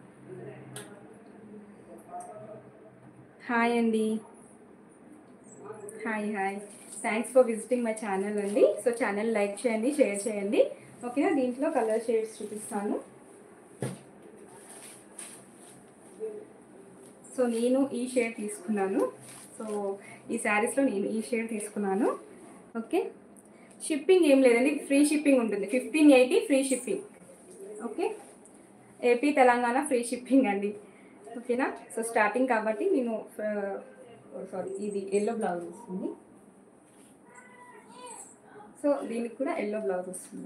Hi అండి, hi hi thanks for visiting my channel అండి. So channel like చేయండి, షేర్ చేయండి. ఓకేనా, దీంట్లో కలర్ షేడ్స్ చూపిస్తాను. సో నేను ఈ షేడ్ తీసుకున్నాను. సో ఈ శారీస్లో నేను ఈ షేడ్ తీసుకున్నాను. ఓకే, షిప్పింగ్ ఏం లేదండి, ఫ్రీ షిప్పింగ్ ఉంటుంది. Fifteen eighty free shipping. Okay, AP Telangana free shipping అండి. ఓకేనా, సో స్టార్టింగ్ కాబట్టి నేను సారీ ఇది ఎల్లో బ్లౌజ్ వస్తుంది. సో దీనికి కూడా ఎల్లో బ్లౌజ్ వస్తుంది.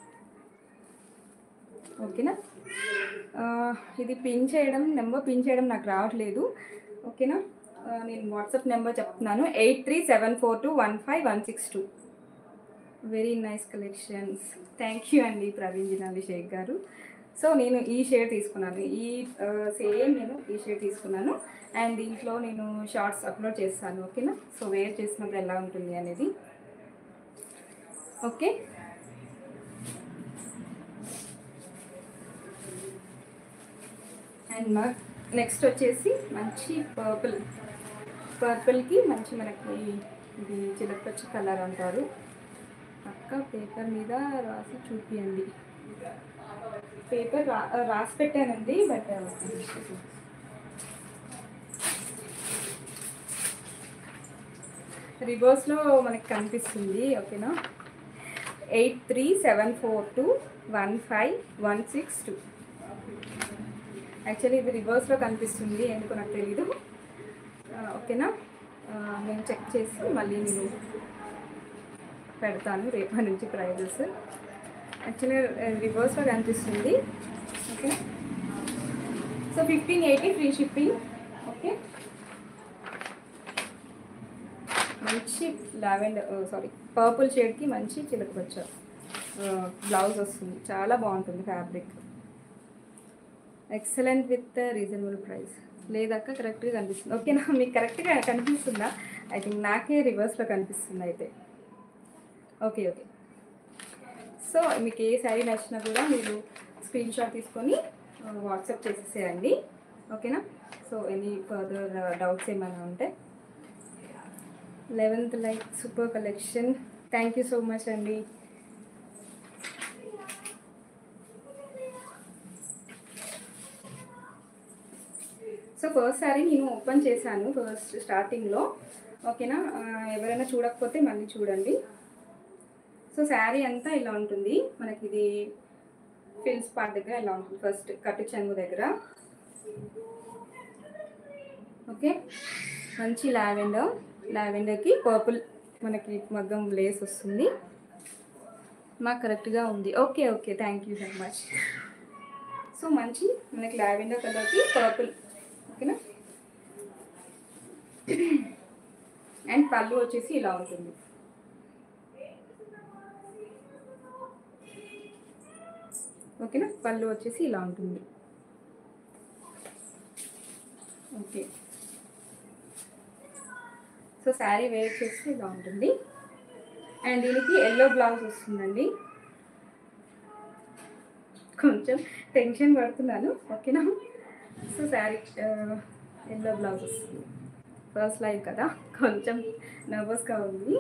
ఓకేనా, ఇది పిన్ చేయడం, నెంబర్ పిన్ చేయడం నాకు రావట్లేదు. ఓకేనా, నేను వాట్సాప్ నెంబర్ చెప్తున్నాను, eight three seven four two one five one six two. Very nice collections. Thank you అండి ప్రవీణ్ జినాభిషేక్ గారు. సో నేను ఈ షేడ్ తీసుకున్నాను, ఈ సేమ్ నేను ఈ షేడ్ తీసుకున్నాను అండ్ దీంట్లో నేను షార్ట్స్ అప్లోడ్ చేస్తాను. ఓకేనా, సో వేర్ చేసినప్పుడు ఎలా ఉంటుంది అనేది. ఓకే, అండ్ మా నెక్స్ట్ వచ్చేసి మంచి పర్పుల్, పర్పుల్కి మంచి మనకి ఇది చిలకపచ్చ కలర్ అంటారు. అక్క పేపర్ మీద రాసి చూపియండి. పేపర్ రా రాసి పెట్టానండి, బట్ రివర్స్లో మనకి కనిపిస్తుంది. ఓకేనా, eight three seven four two one five one six two. Actually ఇది రివర్స్లో కనిపిస్తుంది, ఎందుకో నాకు తెలీదు. ఓకేనా, నేను చెక్ చేసి మళ్ళీ నేను పెడతాను రేపటి నుంచి ప్రైజెస్. యాక్చువల్లీ రివర్స్లో కనిపిస్తుంది. Okay, so fifteen eighty free shipping. Okay, మంచి లావెండర్ సారీ పర్పుల్ షేడ్కి మంచి చిలకపచ్చ బ్లౌజ్ వస్తుంది. చాలా బాగుంటుంది fabric. Excellent with reasonable price. లేదక్క కరెక్ట్గా కనిపిస్తుంది. ఓకేనా, మీకు కరెక్ట్గా కనిపిస్తుందా? ఐ థింక్ నాకే రివర్స్లో కనిపిస్తుంది అయితే. ఓకే ఓకే, సో మీకు ఏ శారీ నచ్చినా కూడా మీరు స్క్రీన్ షాట్ తీసుకొని వాట్సాప్ చేసేసేయండి, ఓకేనా. సో ఎనీ ఫర్దర్ డౌట్స్ ఏమైనా ఉంటే. Eleventh like super collection, thank you so much అండి. సో ఫస్ట్ సారీ నేను ఓపెన్ చేశాను ఫస్ట్ స్టార్టింగ్లో, ఓకేనా. ఎవరైనా చూడకపోతే మళ్ళీ చూడండి. సో శారీ అంతా ఇలా ఉంటుంది మనకి, ఇది ఫిల్స్ పార్ట్ దగ్గర ఇలా ఉంటుంది, ఫస్ట్ కట్టు చెంగు దగ్గర. ఓకే, మంచి లావెండర్, లావెండర్కి పర్పుల్ మనకి మగ్గం లేస్ వస్తుంది. మాకు కరెక్ట్గా ఉంది. Okay okay, thank you so much. So మంచి మనకి లావెండర్ కలర్కి పర్పుల్, ఓకేనా. అండ్ పళ్ళు వచ్చేసి ఇలా ఉంటుంది. ఓకేనా, పళ్ళు వచ్చేసి ఇలా ఉంటుంది. ఓకే, సో శారీ వేర్ చేసి ఇలా ఉంటుంది. అండ్ దీనికి ఎల్లో బ్లౌజ్ వస్తుందండి. కొంచెం టెన్షన్ పడుతున్నాను, ఓకేనా. సో శారీ ఎల్లో బ్లౌజ్ వస్తుంది. ఫస్ట్ లైవ్ కదా, కొంచెం నర్వస్గా ఉంది.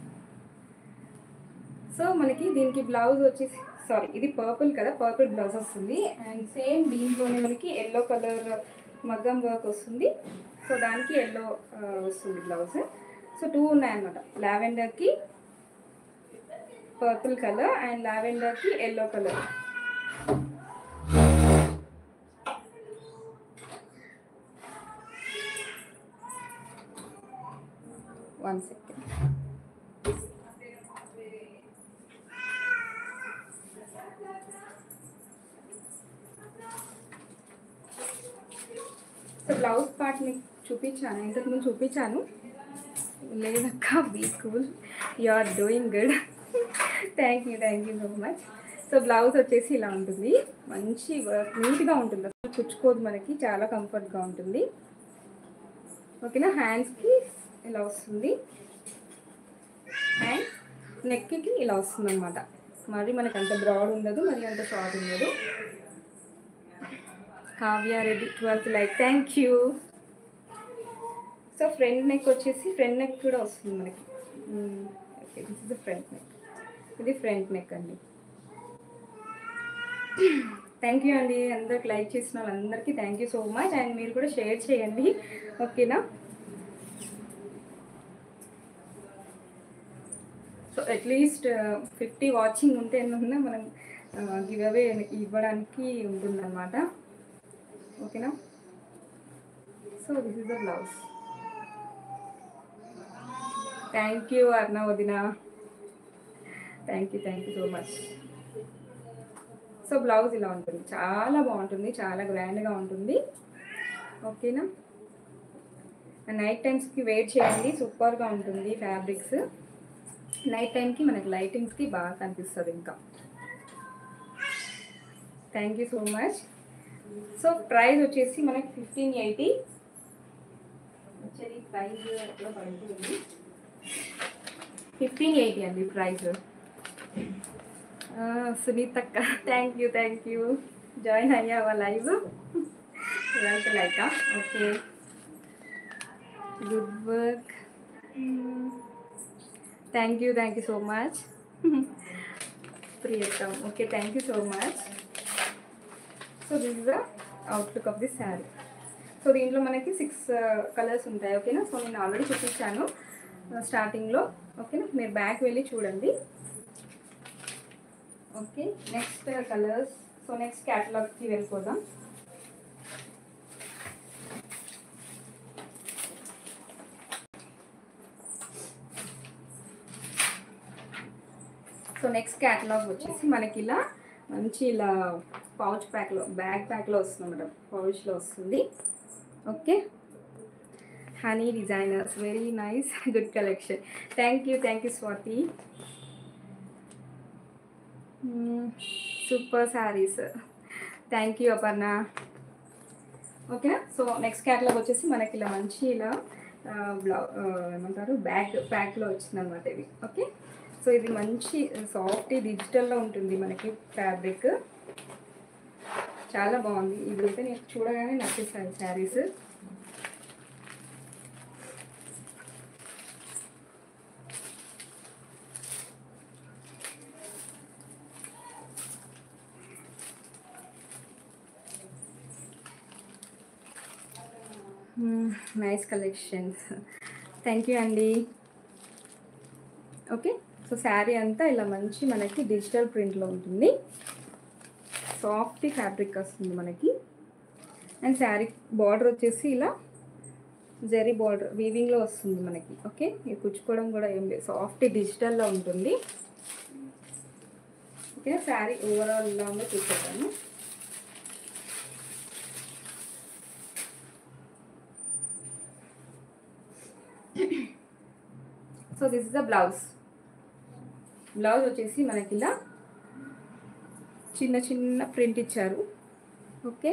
సో మనకి దీనికి బ్లౌజ్ వచ్చేసి, సారీ ఇది పర్పుల్ కదా, పర్పుల్ బ్లౌజ్ వస్తుంది. అండ్ సేమ్ దీంట్లోనే మనకి ఎల్లో కలర్ మగ్గం వర్క్ వస్తుంది. సో దానికి ఎల్లో వస్తుంది బ్లౌజ్. సో టూ ఉన్నాయన్నమాట, లావెండర్కి పర్పుల్ కలర్ అండ్ లావెండర్కి yellow colour. One second. So blouse part మీకు చూపించాను, ఇంతకుముందు చూపించాను. లేదక్క, be cool, you are doing good, thank you thank you so much. So blouse వచ్చేసి ఇలా ఉంటుంది, మంచి వర్క్, నీట్గా ఉంటుంది, అసలు కుచ్చుకోదు మనకి, చాలా కంఫర్ట్గా ఉంటుంది, ఓకేనా. హ్యాండ్స్కి ఇలా వస్తుంది అండ్ నెక్కి ఇలా వస్తుంది అనమాట. మరి మనకి అంత బ్రాడ్ ఉండదు, మరి అంత షార్ట్ ఉండదు. Kavya Reddy twelfth like, thank you. So front neck వచ్చేసి, ఫ్రంట్ నెక్ కూడా వస్తుంది మనకి. Okay, this is the front neck, ఇది ఫ్రంట్ నెక్ అండి. థ్యాంక్ యూ అండి, అందరికి లైక్ చేసిన వాళ్ళందరికీ thank you so much. And మీరు కూడా షేర్ చేయండి, ఓకేనా. సో అట్లీస్ట్ ఫిఫ్టీ వాచింగ్ ఉంటే ఏమన్నా మనం గివ్ అవే ఇవ్వడానికి ఉంటుందన్నమాట, ఓకేనా. So this is the blouse. Thank you Arna వదిన, thank you thank you so much. So blouse ఇలా ఉంటుంది, చాలా బాగుంటుంది, చాలా గ్రాండ్గా ఉంటుంది, ఓకేనా. నైట్ టైమ్స్కి వెయిట్ చేయండి, సూపర్గా ఉంటుంది ఫ్యాబ్రిక్స్. నైట్ టైంకి మనకి లైటింగ్స్కి బాగా కనిపిస్తుంది ఇంకా. Thank you so much. So price వచ్చేసి మనకి ఫిఫ్టీన్ ఎయిటీ వచ్చేది, ప్రైస్ ఎక్కడ పడుతుంది, ఫిఫ్టీన్ ఎయిటీ అండి ప్రైస్. సునీతక్క, thank you thank you, join అయ్యావా లైవ్, ట్వెల్త్ లైకా, okay, good work, thank you thank you so much. Priyatham, okay, thank you so much. So this is the outlook of the sari. So దీంట్లో మనకి six colours ఉంటాయి, ఓకేనా. So నేను already చూపించాను స్టార్టింగ్లో, ఓకేనా. మీరు బ్యాక్ వెళ్ళి చూడండి, okay. Next colours, so next క్యాటలాగ్కి వెళ్ళిపోదాం. సో నెక్స్ట్ క్యాటలాగ్ వచ్చేసి మనకి ఇలా మంచి ఇలా పౌచ్ ప్యాక్లో, బ్యాగ్ ప్యాక్లో వస్తుంది అన్నమాట, పౌచ్లో వస్తుంది, okay. Honey designers, very nice, good collection, thank you thank you Swathi. Super saris, thank you Aparna, ఓకేనా. సో నెక్స్ట్ క్యాటలాగ్ వచ్చేసి మనకి ఇలా మంచి ఇలా బ్లౌ ఏమంటారు బ్యాగ్ ప్యాక్లో వచ్చింది అనమాట ఇది, ఓకే. సో ఇది మంచి సాఫ్ట్ డిజిటల్లో ఉంటుంది మనకి ఫ్యాబ్రిక్. చాలా బాగుంది. ఇది అయితే నేను చూడగానే నచ్చేసాయి saris. Nice collections. Thank you అండి. ఓకే, సో శారీ అంతా ఇలా మంచి మనకి డిజిటల్ ప్రింట్లో ఉంటుంది. సాఫ్ట్ ఫ్యాబ్రిక్ వస్తుంది మనకి. అండ్ శారీ బార్డర్ వచ్చేసి ఇలా జరీ బార్డర్ వీవింగ్లో వస్తుంది మనకి. ఓకే, ఇది కుచ్చుకోవడం కూడా ఏం లేదు, సాఫ్ట్ డిజిటల్లో ఉంటుంది. ఓకే, శారీ ఓవరాల్ ఇలా ఉందో చూసేద్దాము. So this is the blouse. Blouse వచ్చేసి మనకి ఇలా చిన్న చిన్న ప్రింట్ ఇచ్చారు. ఓకే,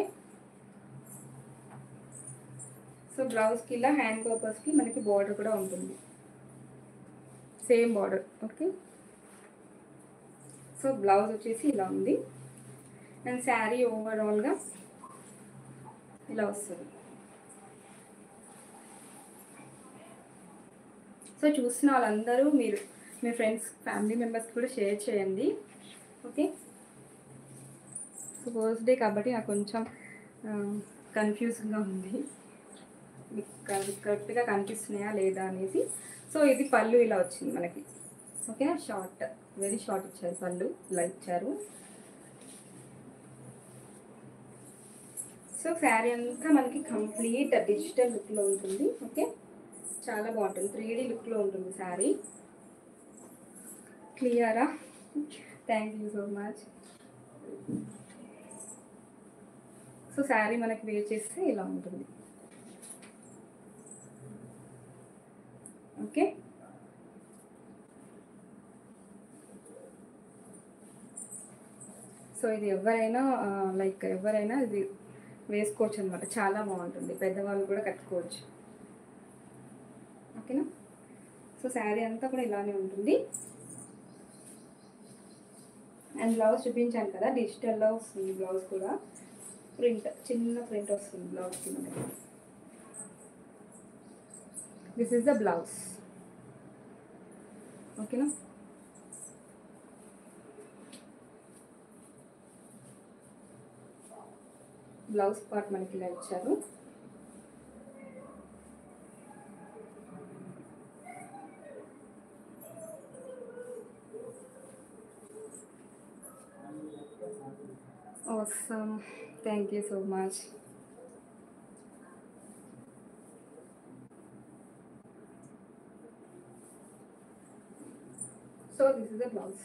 సో బ్లౌజ్కి ఇలా హ్యాండ్ పర్పస్కి మనకి బార్డర్ కూడా ఉంటుంది, same border. Okay, so blouse వచ్చేసి ఇలా ఉంది. అండ్ శారీ ఓవరాల్గా ఇలా వస్తుంది. సో చూసిన వాళ్ళందరూ మీరు మీ ఫ్రెండ్స్ ఫ్యామిలీ మెంబర్స్కి కూడా షేర్ చేయండి. ఓకే, సో ఫస్ట్ డే కాబట్టి నాకు కొంచెం కన్ఫ్యూజింగ్గా ఉంది, కరెక్ట్గా కనిపిస్తున్నాయా లేదా అనేసి. సో ఇది పళ్ళు ఇలా వచ్చింది మనకి. ఓకేనా, షార్ట్, వెరీ షార్ట్ ఇచ్చారు పళ్ళు, ఇలా ఇచ్చారు. సో శారీ అంతా మనకి కంప్లీట్ డిజిటల్ లుక్లో ఉంటుంది. ఓకే, చాలా బాగుంటుంది, త్రీ డీ లుక్లో ఉంటుంది శారీ. క్లియరా? Thank you so much. So sari మనకి వేర్ చేస్తే ఇలా ఉంటుంది. ఓకే, సో ఇది ఎవరైనా లైక్ ఎవరైనా ఇది వేసుకోవచ్చు అనమాట. చాలా బాగుంటుంది, పెద్దవాళ్ళు కూడా కట్టుకోవచ్చు. ఓకేనా, సో శారీ అంతా కూడా ఇలానే ఉంటుంది. అండ్ బ్లౌజ్ చూపించాను కదా, డిజిటల్లో వస్తుంది బ్లౌజ్ కూడా. ప్రింట్, చిన్న ప్రింట్ వస్తుంది బ్లౌజ్కి మనకి. This is the blouse. ఓకేనా, బ్లౌజ్ పార్ట్ మనకి ఇలా ఇచ్చారు. Awesome, thank you so much. So this is the blouse.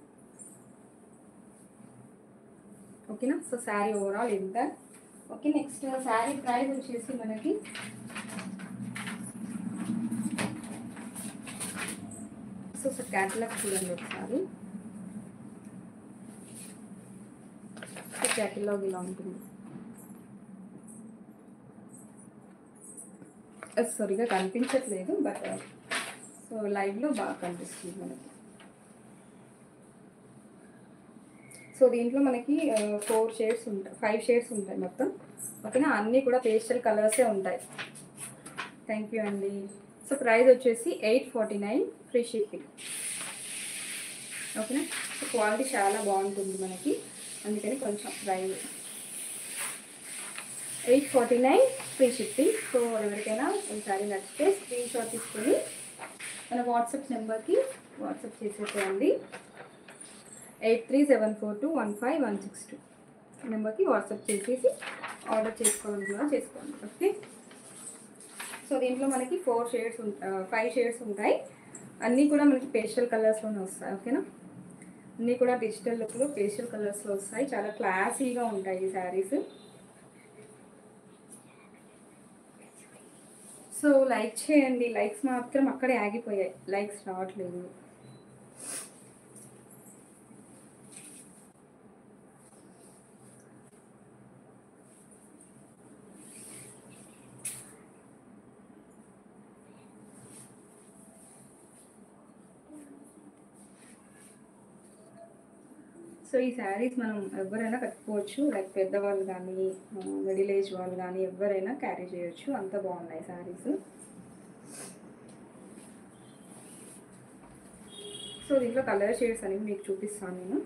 Okay na, so saree overall ఇంత. ఓకే, నెక్స్ట్ శారీ ప్రైస్ వచ్చేసి మనకి సో సార్ క్యాటలాగ్ చూడండి ఒకసారి. క్యాటలాగ్ ఇలా ఉంటుంది. సరిగా కనిపించట్లేదు, బట్ సో లైవ్లో బాగా కనిపిస్తుంది మనకి. సో దీంట్లో మనకి ఫోర్ షేడ్స్ ఉంటాయి, ఫైవ్ షేడ్స్ ఉంటాయి మొత్తం. ఓకేనా, అన్నీ కూడా పేస్టల్ కలర్సే ఉంటాయి. థ్యాంక్ యూ అండి. సో ప్రైస్ వచ్చేసి eight forty nine free shipping. ఓకేనా, సో క్వాలిటీ చాలా బాగుంటుంది మనకి, అందుకని కొంచెం price eight forty nine free shipping. So ఎవరికైనా ఒకసారి నచ్చితే స్క్రీన్ షాట్ తీసుకొని మన వాట్సాప్ నెంబర్కి వాట్సాప్ చేసేసేయండి. Eight three seven four two one five one six two నెంబర్కి వాట్సాప్ చేసేసి ఆర్డర్ చేసుకోవాలని కూడా చేసుకోండి. ఓకే, సో దీంట్లో మనకి ఫోర్ షేడ్స్ ఉంటాయి, ఫైవ్ షేడ్స్ ఉంటాయి. అన్నీ కూడా మనకి పేస్టల్ కలర్స్లోనే వస్తాయి. ఓకేనా, అన్నీ కూడా డిజిటల్ లుక్లో పేస్టల్ కలర్స్లో వస్తాయి. చాలా క్లాసీగా ఉంటాయి ఈ శారీస్. సో లైక్ చేయండి, లైక్స్ మాత్రం అక్కడే ఆగిపోయాయి, లైక్స్ రావట్లేదు. సో ఈ శారీస్ మనం ఎవరైనా కట్టుకోవచ్చు, లైక్ పెద్దవాళ్ళు కానీ మిడిల్ ఏజ్ వాళ్ళు కానీ ఎవరైనా క్యారీ చేయొచ్చు, అంత బాగున్నాయి శారీస్. సో దీంట్లో కలర్ షేడ్స్ అనేవి మీకు చూపిస్తాను నేను.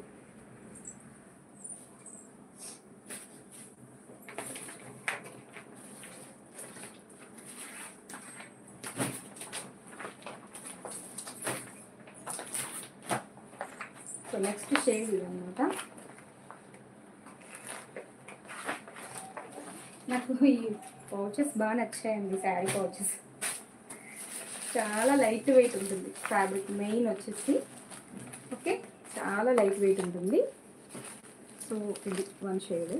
సో నెక్స్ట్ షేడ్ ఇది అనమాట. నాకు ఈ పౌచెస్ బాగా నచ్చాయండి, శారీ పౌచెస్. చాలా లైట్ వెయిట్ ఉంటుంది ఫ్యాబ్రిక్, మెయిన్ వచ్చేసి ఓకే చాలా లైట్ వెయిట్ ఉంటుంది. సో ఇది వన్ షేడ్.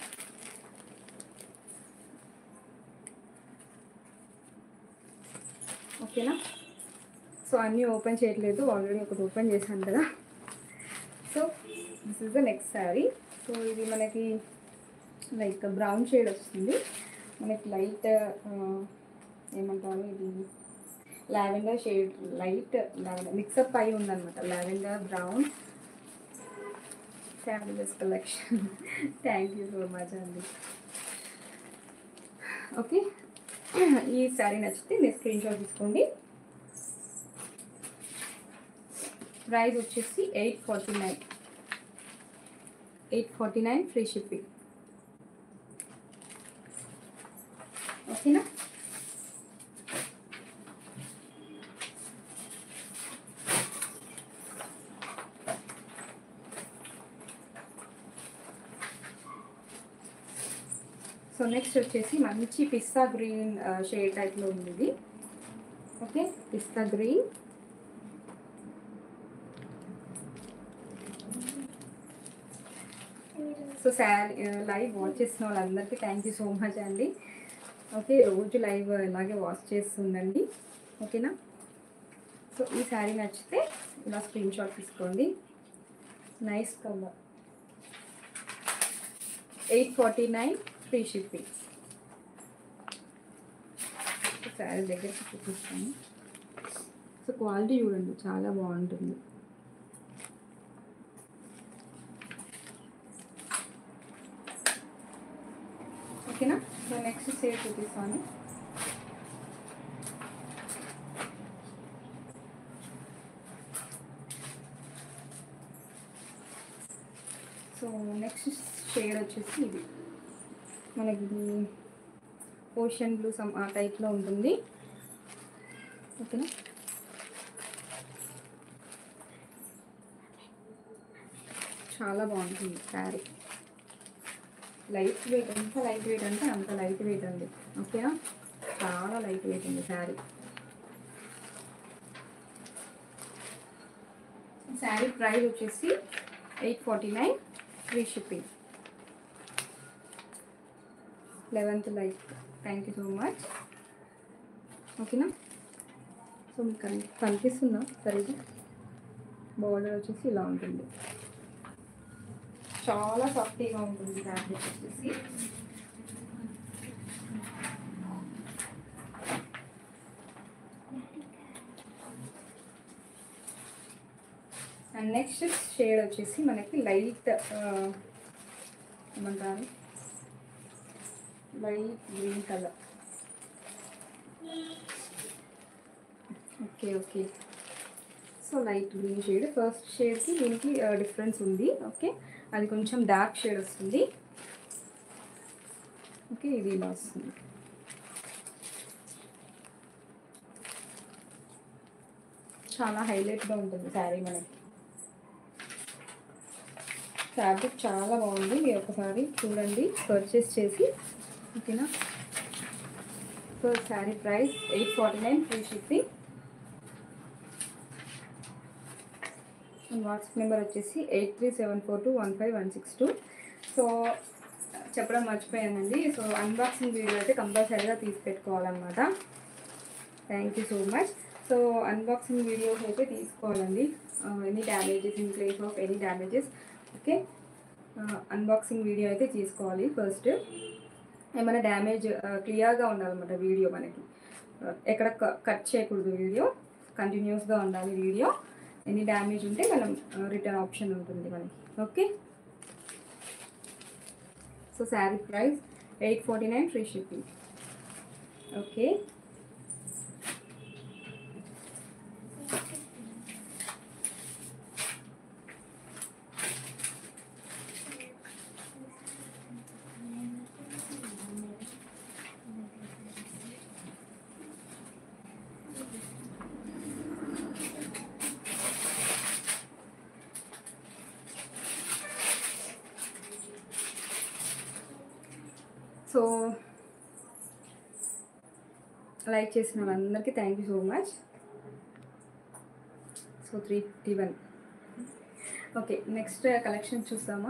ఓకేనా. సో అన్నీ ఓపెన్ చేయట్లేదు, ఆల్రెడీ ఒకటి ఓపెన్ చేశాను కదా. So this is the next sari. So ఇది మనకి లైక్ బ్రౌన్ షేడ్ వస్తుంది, మనకి లైట్ ఏమంటారు ఇది lavender shade, light lavender mix up అయి ఉందన్నమాట. Lavender brown fabulous collection. Thank you so much అండి. ఓకే, ఈ శారీ నచ్చితే మీరు స్క్రీన్ షాట్ తీసుకోండి. ప్రైస్ వచ్చేసి eight forty nine eight forty nine free shipping. ఓకేనా. సో నెక్స్ట్ వచ్చేసి మంచి పిస్తా గ్రీన్ షేడ్ టైప్లో ఉంది ఇది. Okay, pista green. So sari live watch చేసిన వాళ్ళందరికీ థ్యాంక్ యూ సో మచ్ అండి. ఓకే, రోజు లైవ్ ఇలాగే వాచ్ చేస్తుండండి. ఓకేనా. సో ఈ శారీ నచ్చితే ఇలా స్క్రీన్ షాట్ తీసుకోండి. Nice colour. Eight forty nine free shipping. Sari దగ్గరికి చూపిస్తాను. సో క్వాలిటీ చూడండి, చాలా బాగుంటుంది. ఓకేనా. సో నెక్స్ట్ షేడ్ చూపిస్తాను. సో నెక్స్ట్ షేడ్ వచ్చేసి ఇది మనకి ఓషన్ బ్లూ సమ్ ఆ టైప్లో ఉంటుంది. ఓకేనా. చాలా బాగుంటుంది శారీ. లైట్ వెయిట్, ఎంత లైట్ వెయిట్ అంటే అంత లైట్ వెయిట్ అండి. ఓకేనా, చాలా లైట్ వెయిట్ ఉంది శారీ. శారీ ప్రైస్ వచ్చేసి eight forty nine free shipping. Eleventh like. Thank you so much. ఓకేనా. సో మీకు కన్ కనిపిస్తుందా సరిగ్గా? బోర్డర్ వచ్చేసి ఇలా ఉంటుంది, చాలా సాఫ్టీగా ఉంటుంది ఫ్యాబ్రిక్ వచ్చేసి. అండ్ నెక్స్ట్ షేడ్ వచ్చేసి మనకి లైట్ ఏమంటారు light green colour. Okay okay so light green shade. First షేడ్కి దీనికి డిఫరెన్స్ ఉంది. ఓకే, అది కొంచెం డార్క్ షేడ్ వస్తుంది. ఓకే, ఇది ఇలా వస్తుంది. చాలా హైలైట్గా ఉంటుంది శారీ మనకి. ఫ్యాబ్రిక్ చాలా బాగుంది, మీరు ఒకసారి చూడండి, పర్చేస్ చేసి. ఓకేనా. So sari price eight forty nine free shipping. Whatsapp number వచ్చేసి eight three seven four two one five one six two. So చెప్పడం మర్చిపోయానండి. సో అన్బాక్సింగ్ వీడియో అయితే కంపల్సరీగా తీసి పెట్టుకోవాలన్నమాట. Thank you so much. So unboxing videos అయితే తీసుకోవాలండి, any damages, in place of any damages. Okay, unboxing video అయితే తీసుకోవాలి. ఫస్ట్ ఏమైనా డ్యామేజ్ క్లియర్గా ఉండాలన్నమాట వీడియో మనకి, ఎక్కడ కట్ చేయకూడదు వీడియో, కంటిన్యూస్గా ఉండాలి వీడియో. ఎనీ డ్యామేజ్ ఉంటే మనం రిటర్న్ ఆప్షన్ ఉంటుంది మనకి. Okay. So sari price eight forty nine free shipping. Okay, so like చేసిన వాళ్ళందరికీ thank you so much. So three fifty one. Okay, next collection చూద్దామా.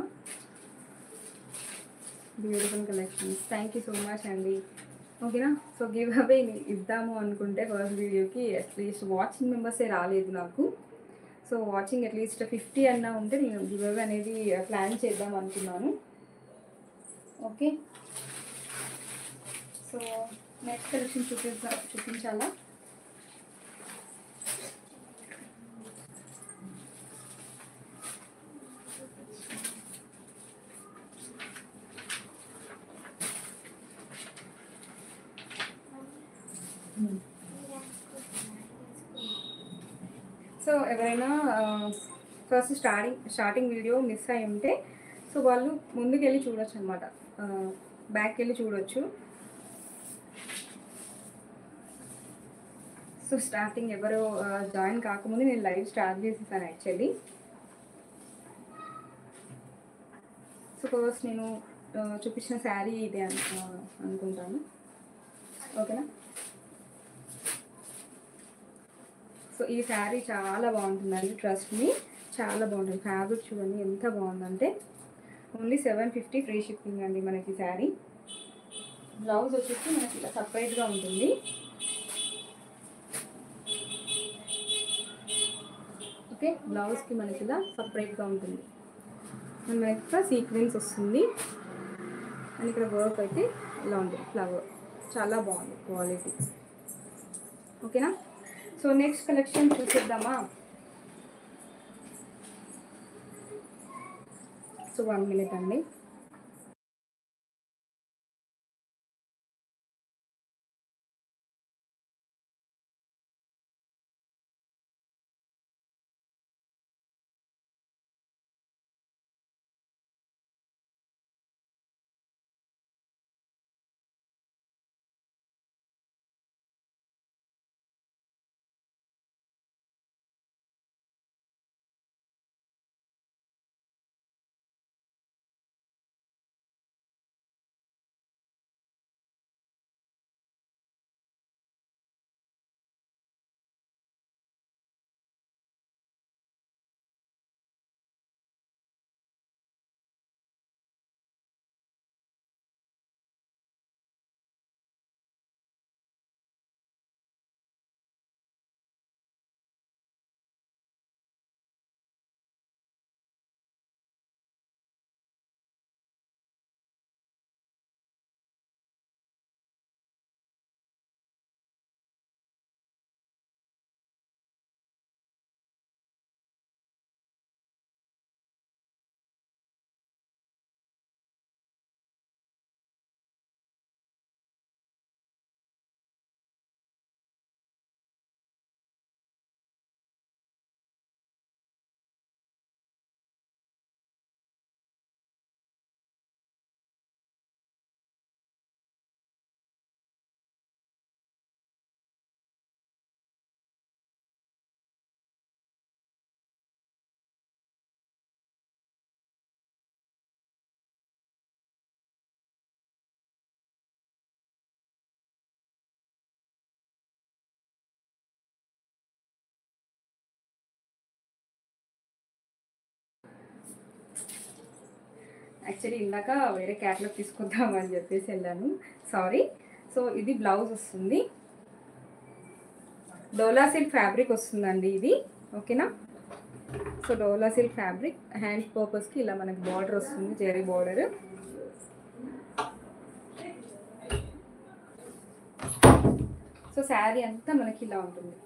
Beautiful collections. Thank you so much అండి. ఓకేనా. So give away ఇద్దాము అనుకుంటే first వీడియోకి at least watching మెంబర్సే రాలేదు నాకు. సో వాచింగ్ అట్లీస్ట్ ఫిఫ్టీ అన్నా ఉంటే నేను గివ్ అవే అనేది ప్లాన్ చేద్దాం అనుకున్నాను. ఓకే, సో నెక్స్ట్ కలెక్షన్ చూపించా చూపించాలా. సో ఎవరైనా first starting starting video miss అయి ఉంటే సో వాళ్ళు ముందుకు వెళ్ళి చూడొచ్చు అనమాట, బ్యాక్ వెళ్ళి చూడొచ్చు. సో స్టార్టింగ్ ఎవరో జాయిన్ కాకముందు నేను లైవ్ స్టార్ట్ చేసేసాను యాక్చువల్లీ. సో ఫస్ట్ నేను చూపించిన శారీ ఇదే అనుకుంటాను. ఓకేనా. సో ఈ శారీ చాలా బాగుంటుందండి, ట్రస్ట్ మీ, చాలా బాగుంటుంది. ఫ్యాబ్రిక్ చూడండి ఎంత బాగుందంటే only seven fifty free shipping అండి మనకి శారీ. బ్లౌజ్ వచ్చేసి మనకి ఇలా సపరేట్గా ఉంటుంది. ఓకే, బ్లౌజ్కి మనకి ఇలా సపరేట్గా ఉంటుంది. మన యొక్క సీక్వెన్స్ వస్తుంది అండ్ ఇక్కడ వర్క్ అయితే ఇలా ఉంటుంది, ఫ్లవర్. చాలా బాగుంది క్వాలిటీ. ఓకేనా. సో నెక్స్ట్ కలెక్షన్ చూసేద్దామా. సో వన్ మినిట్ అండి. యాక్చువల్లీ ఇందాక వేరే క్యాట్లాగ్ తీసుకుందామని చెప్పేసి వెళ్ళాను, సారీ. సో ఇది బ్లౌజ్ వస్తుంది, డోలా సిల్క్ ఫ్యాబ్రిక్ వస్తుందండి ఇది. ఓకేనా. So dola silk fabric, hand పర్పస్కి ఇలా మనకి బార్డర్ వస్తుంది, జెరీ బార్డర్. సో శారీ అంతా మనకి ఇలా ఉంటుంది.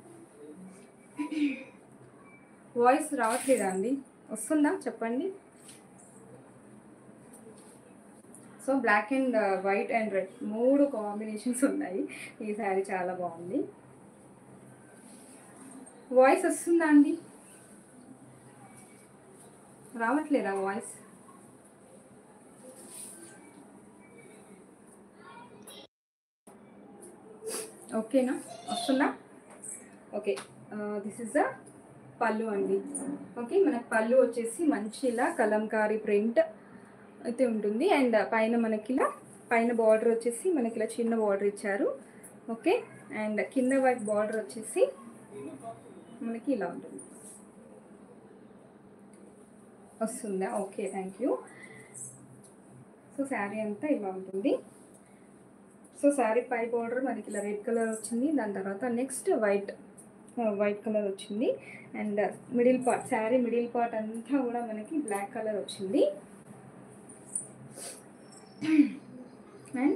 వాయిస్ రావట్లేదా అండి, వస్తుందా చెప్పండి. So black and white and red మూడు కాంబినేషన్స్ ఉన్నాయి. ఈ శారీ చాలా బాగుంది. వాయిస్ వస్తుందా అండి? రావట్లేదా వాయిస్? ఓకేనా, వస్తుందా? ఓకే. దిస్ ఇస్ ద పళ్ళు అండి. ఓకే, మనకు పళ్ళు వచ్చేసి మంచి ఇలా కలంకారీ ప్రింట్ అయితే ఉంటుంది. అండ్ పైన మనకి ఇలా పైన బార్డర్ వచ్చేసి మనకి ఇలా చిన్న బార్డర్ ఇచ్చారు. ఓకే, అండ్ కింద వైపు బార్డర్ వచ్చేసి మనకి ఇలా ఉంటుంది. వస్తుందా? Okay, thank you. So sari అంతా ఇలా ఉంటుంది. సో శారీ పై బార్డర్ మనకి ఇలా రెడ్ కలర్ వచ్చింది. దాని తర్వాత నెక్స్ట్ వైట్ వైట్ కలర్ వచ్చింది. And middle part, sari middle part అంతా కూడా మనకి బ్లాక్ కలర్ వచ్చింది. అండ్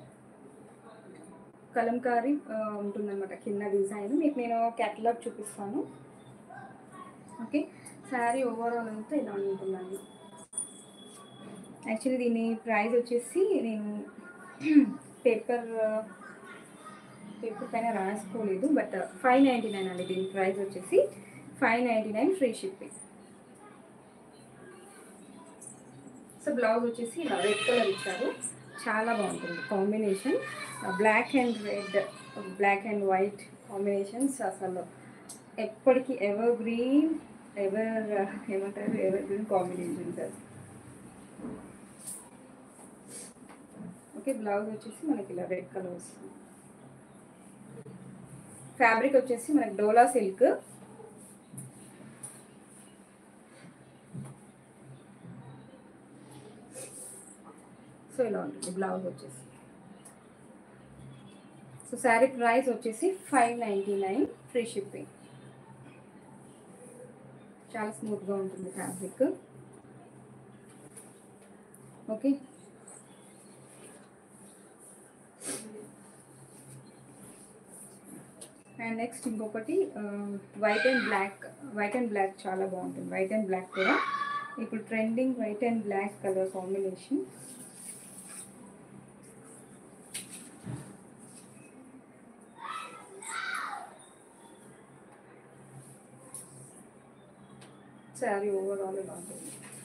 కలంకారీ ఉంటుందన్నమాట కింద డిజైన్. మీకు నేను క్యాటలాగ్ చూపిస్తాను. ఓకే, శారీ ఓవరాల్ అంతా ఇలా ఉంటుందండి. యాక్చువల్లీ దీని ప్రైస్ వచ్చేసి నేను పేపర్ పేపర్ పైన రాసుకోలేదు, బట్ ఫైవ్ నైంటీ నైన్ అండి దీని ప్రైస్ వచ్చేసి. Five ninety nine free shipping. So blouse వచ్చేసి ఇలా రెడ్ కలర్ ఇచ్చారు. చాలా బాగుంటుంది combination. Black and red, black and white combinations అసలు ఎప్పటికీ ఎవర్ గ్రీన్, ఎవర్ ఏమంటారు, ఎవర్ గ్రీన్ కాంబినేషన్స్ అది. ఓకే, బ్లౌజ్ వచ్చేసి మనకి ఇలా రెడ్ కలర్ వస్తుంది. ఫ్యాబ్రిక్ వచ్చేసి మనకి డోలా సిల్క్. సో ఇలా ఉంటుంది బ్లౌజ్ వచ్చేసి. సో శారీ ప్రైస్ వచ్చేసి five ninety nine free shipping. చాలా స్మూత్గా ఉంటుంది ఫ్యాబ్రిక్. ఓకే, అండ్ నెక్స్ట్ ఇంకొకటి white and black. White and black చాలా బాగుంటుంది. వైట్ అండ్ బ్లాక్ కూడా ఇప్పుడు trending white and black colour combination. Sari overall ఇలా ఉంటుంది.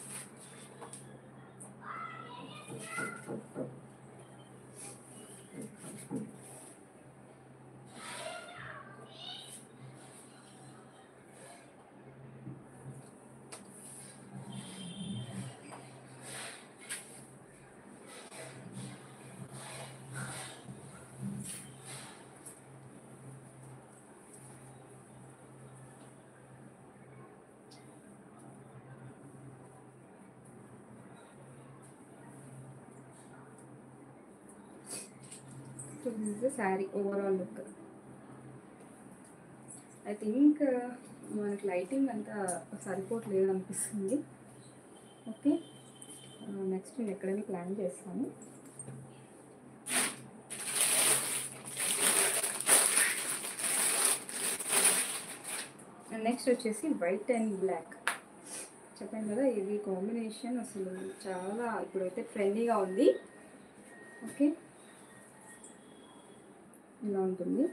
So this is the sari overall look. I think మనకి లైటింగ్ అంతా సరిపోవట్లేదు అనిపిస్తుంది. ఓకే, నెక్స్ట్ నేను ఎక్కడైనా ప్లాన్ చేస్తాను. నెక్స్ట్ వచ్చేసి వైట్ అండ్ బ్లాక్. చెప్పాను కదా, ఇది కాంబినేషన్ అసలు చాలా ఇప్పుడైతే ట్రెండీగా ఉంది. ఓకే, ఇలా ఉంటుంది.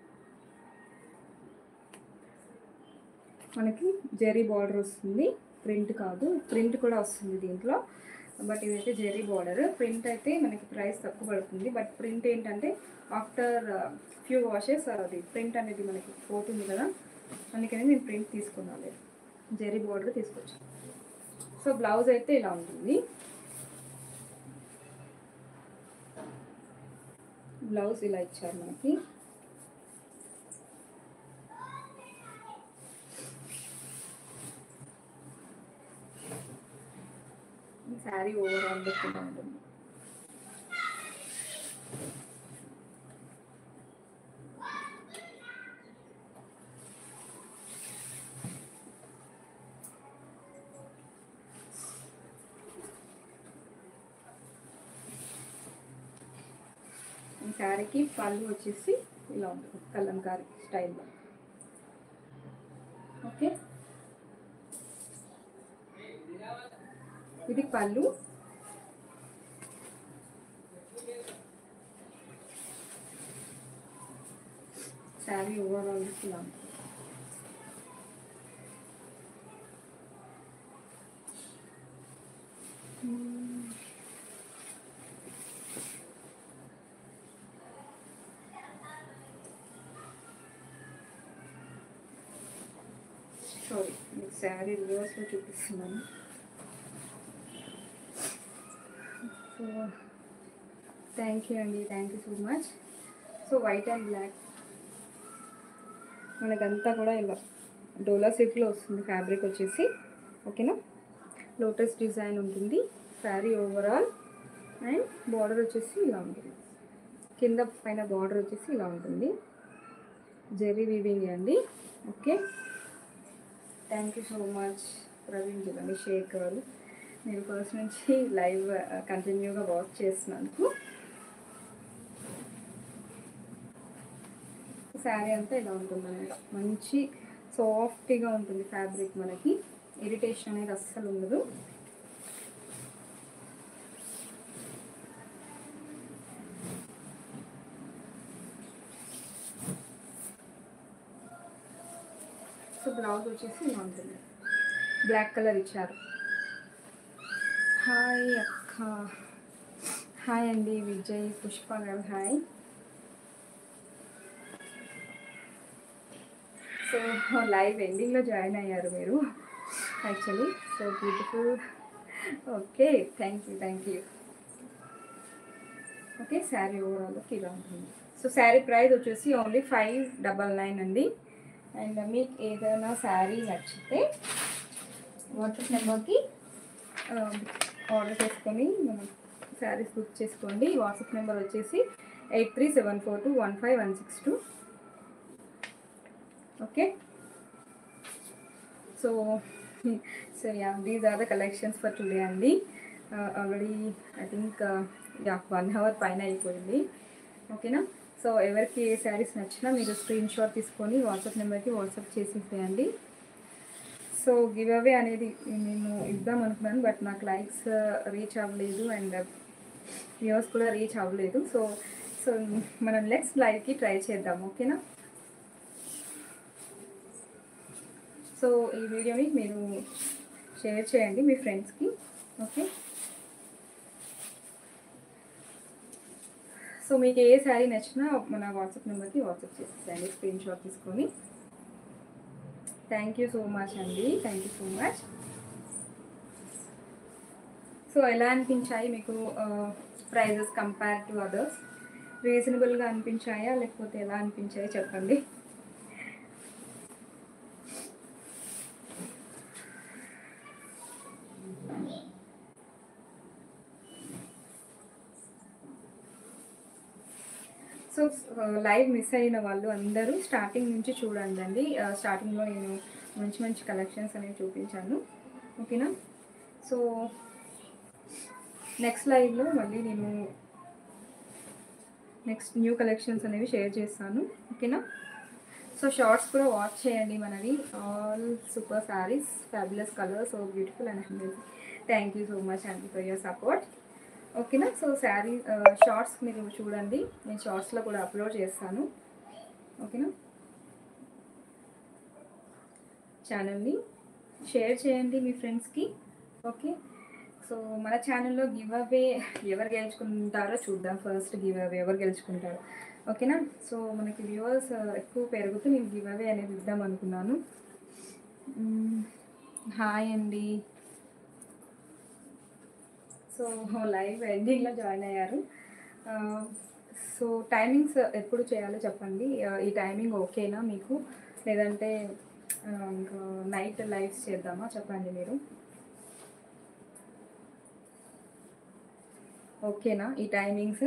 మనకి జెరీ బార్డర్ వస్తుంది, ప్రింట్ కాదు. ప్రింట్ కూడా వస్తుంది దీంట్లో, బట్ ఇదైతే జెరీ బార్డర్. ప్రింట్ అయితే మనకి ప్రైస్ తక్కువ పడుతుంది, బట్ ప్రింట్ ఏంటంటే ఆఫ్టర్ ఫ్యూ వాషెస్ అది ప్రింట్ అనేది మనకి పోతుంది కదా, అందుకని నేను ప్రింట్ తీసుకున్నాను, జెరీ బార్డర్ తీసుకొచ్చాను. సో బ్లౌజ్ అయితే ఇలా ఉంటుంది. బ్లౌజ్ ఇలా ఇచ్చారు మనకి. శారీ ఓవరాల్ లుక్ ఇలా ఉంటుంది. ఈ శారీకి పళ్ళు వచ్చేసి ఇలా ఉంటుంది కలంకారీ స్టైల్లో. ఓకే, ఇది పళ్ళు. సారీ, మీకు శారీ రివర్స్లో చూపిస్తున్నాను. సో థ్యాంక్ యూ అండి, thank you so much. So white and black మనకంతా కూడా ఇలా డోలా సిల్క్లో వస్తుంది ఫ్యాబ్రిక్ వచ్చేసి. ఓకేనా, లోటస్ డిజైన్ ఉంటుంది శారీ ఓవరాల్. అండ్ బార్డర్ వచ్చేసి ఇలా ఉంటుంది, కింద పైన బార్డర్ వచ్చేసి ఇలా ఉంటుంది, జెరీ వీవింగ్ అండి. Okay, thank you so much Praveen జిల్లాని శేఖర్. నేను ఫస్ట్ నుంచి లైవ్ కంటిన్యూగా వాచ్ చేస్తున్నాను. శారీ అంతా ఇలా ఉంటుంది అన్నమాట, మంచి సాఫ్ట్గా ఉంటుంది ఫ్యాబ్రిక్, మనకి ఇరిటేషన్ అనేది అస్సలు ఉండదు. సో బ్లౌజ్ వచ్చేసి ఇలా ఉంటుంది, బ్లాక్ కలర్ ఇచ్చారు. హాయ్ అక్క, హాయ్ అండి విజయ్, పుష్ప గారు హాయ్. సో లైవ్ ఎండింగ్లో జాయిన్ అయ్యారు మీరు actually. So beautiful. Okay, thank you thank you. Okay, sari ఓవరాల్కి ఇలా ఉంటుంది. సో శారీ ప్రైస్ వచ్చేసి ఓన్లీ ఫైవ్ డబల్ నైన్ అండి. అండ్ మీకు ఏదైనా శారీ నచ్చితే వాట్సాప్ నెంబర్కి ఆర్డర్ చేసుకొని మనం శారీస్ బుక్ చేసుకోండి. వాట్సాప్ నెంబర్ వచ్చేసి eight three seven four two one five one six two. Okay, so so yeah, these are the collections for today అండి. Already I think yeah one hour పైన అయిపోయింది. ఓకేనా, so ఎవరికి ఏ శారీస్ నచ్చినా మీరు స్క్రీన్ షాట్ తీసుకొని వాట్సాప్ నెంబర్కి వాట్సాప్ చేసేసేయండి. సో గివ్ అవే అనేది నేను ఇద్దాం అనుకున్నాను, బట్ నాకు లైక్స్ రీచ్ అవ్వలేదు అండ్ వ్యూవర్స్ కూడా రీచ్ అవ్వలేదు. సో సో మనం నెక్స్ట్ లైవ్కి ట్రై చేద్దాం. ఓకేనా, సో ఈ వీడియోని మీరు షేర్ చేయండి మీ ఫ్రెండ్స్కి. ఓకే, సో మీకు ఏ శారీ నచ్చినా మన వాట్సాప్ నెంబర్కి వాట్సాప్ చేసేసేయండి స్క్రీన్ షాట్ తీసుకొని. థ్యాంక్ యూ సో మచ్ అండి, thank you so much. So ఎలా అనిపించాయి మీకు ప్రైజెస్ కంపేర్ టు అదర్స్? రీజనబుల్గా అనిపించాయా లేకపోతే ఎలా అనిపించాయో చెప్పండి. సో లైవ్ మిస్ అయిన వాళ్ళు అందరూ స్టార్టింగ్ నుంచి చూడండి అండి. స్టార్టింగ్లో నేను మంచి మంచి కలెక్షన్స్ అనేవి చూపించాను. ఓకేనా, సో నెక్స్ట్ లైవ్లో మళ్ళీ నేను నెక్స్ట్ న్యూ కలెక్షన్స్ అనేవి షేర్ చేస్తాను. ఓకేనా, సో షార్ట్స్ కూడా వాచ్ చేయండి మనవి. All super saris, fabulous colour, so beautiful and amazing. Thank you so much అండి ఫర్ యువర్ సపోర్ట్. ఓకేనా, సో శారీ షార్ట్స్ మీరు చూడండి, నేను షార్ట్స్లో కూడా అప్లోడ్ చేస్తాను. ఓకేనా, ఛానల్ని షేర్ చేయండి మీ ఫ్రెండ్స్కి. ఓకే, సో మన ఛానల్లో గివ్ అవే ఎవరు గెలుచుకుంటారో చూద్దాం. ఫస్ట్ గివ్ అవే ఎవరు గెలుచుకుంటారో. ఓకేనా, సో మనకి వ్యూవర్స్ ఎక్కువ పెరుగుతూ నేను గివ్ అవే అనేది ఇద్దాం అనుకున్నాను. హాయ్ అండి, సో లైవ్ ఎండింగ్లో జాయిన్ అయ్యారు. సో టైమింగ్స్ ఎప్పుడు చేయాలో చెప్పండి. ఈ టైమింగ్ ఓకేనా మీకు, లేదంటే ఇంకా నైట్ లైవ్స్ చేద్దామా చెప్పండి మీరు. ఓకేనా ఈ timings?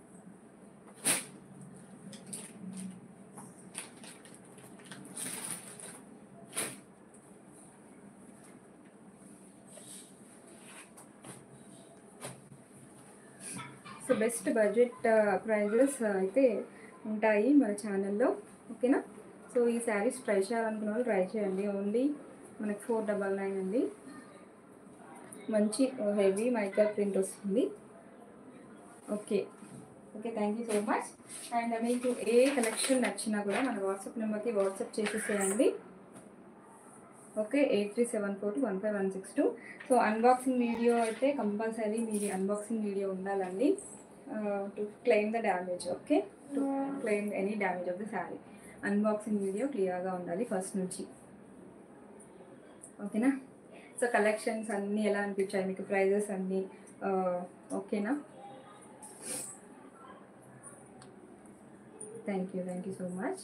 So best budget prices అయితే ఉంటాయి మన ఛానల్లో. ఓకేనా, సో ఈ శారీస్ ట్రై చేయాలనుకున్న వాళ్ళు ట్రై చేయండి. ఓన్లీ మనకి ఫోర్ డబల్ నైన్ అండి. మంచి హెవీ మైకా ప్రింట్ వస్తుంది. Okay okay, thank you so much. And మీకు ఏ కలెక్షన్ నచ్చినా కూడా మన వాట్సాప్ నెంబర్కి వాట్సాప్ చేసేసేయండి. Okay, eight three seven four two one five one six two. So unboxing video అయితే కంపల్సరీ మీది అన్బాక్సింగ్ వీడియో ఉండాలండి, to claim the damage. Okay, to claim any damage of the sari unboxing video క్లియర్గా ఉండాలి first నుంచి. ఓకేనా. So collections అన్నీ ఎలా అనిపించాయి మీకు, ప్రైజెస్ అన్నీ ఓకేనా. Thank you thank you so much.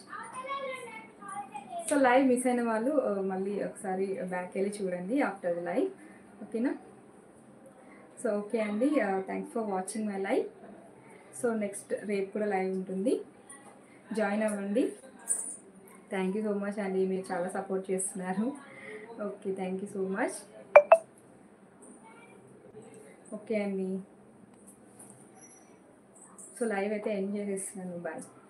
So live miss అయిన వాళ్ళు మళ్ళీ ఒకసారి బ్యాక్ వెళ్ళి చూడండి ఆఫ్టర్ ద లైవ్, ఓకేనా. సో ఓకే అండి, thanks for watching my live. So next రేపు కూడా లైవ్ ఉంటుంది, జాయిన్ అవ్వండి. థ్యాంక్ యూ సో మచ్ అండి, మీరు చాలా సపోర్ట్ చేస్తున్నారు. Okay thank you so much. Okay అండి, సో లైవ్ అయితే ఎంజాయ్ చేస్తున్నాను. బాయ్.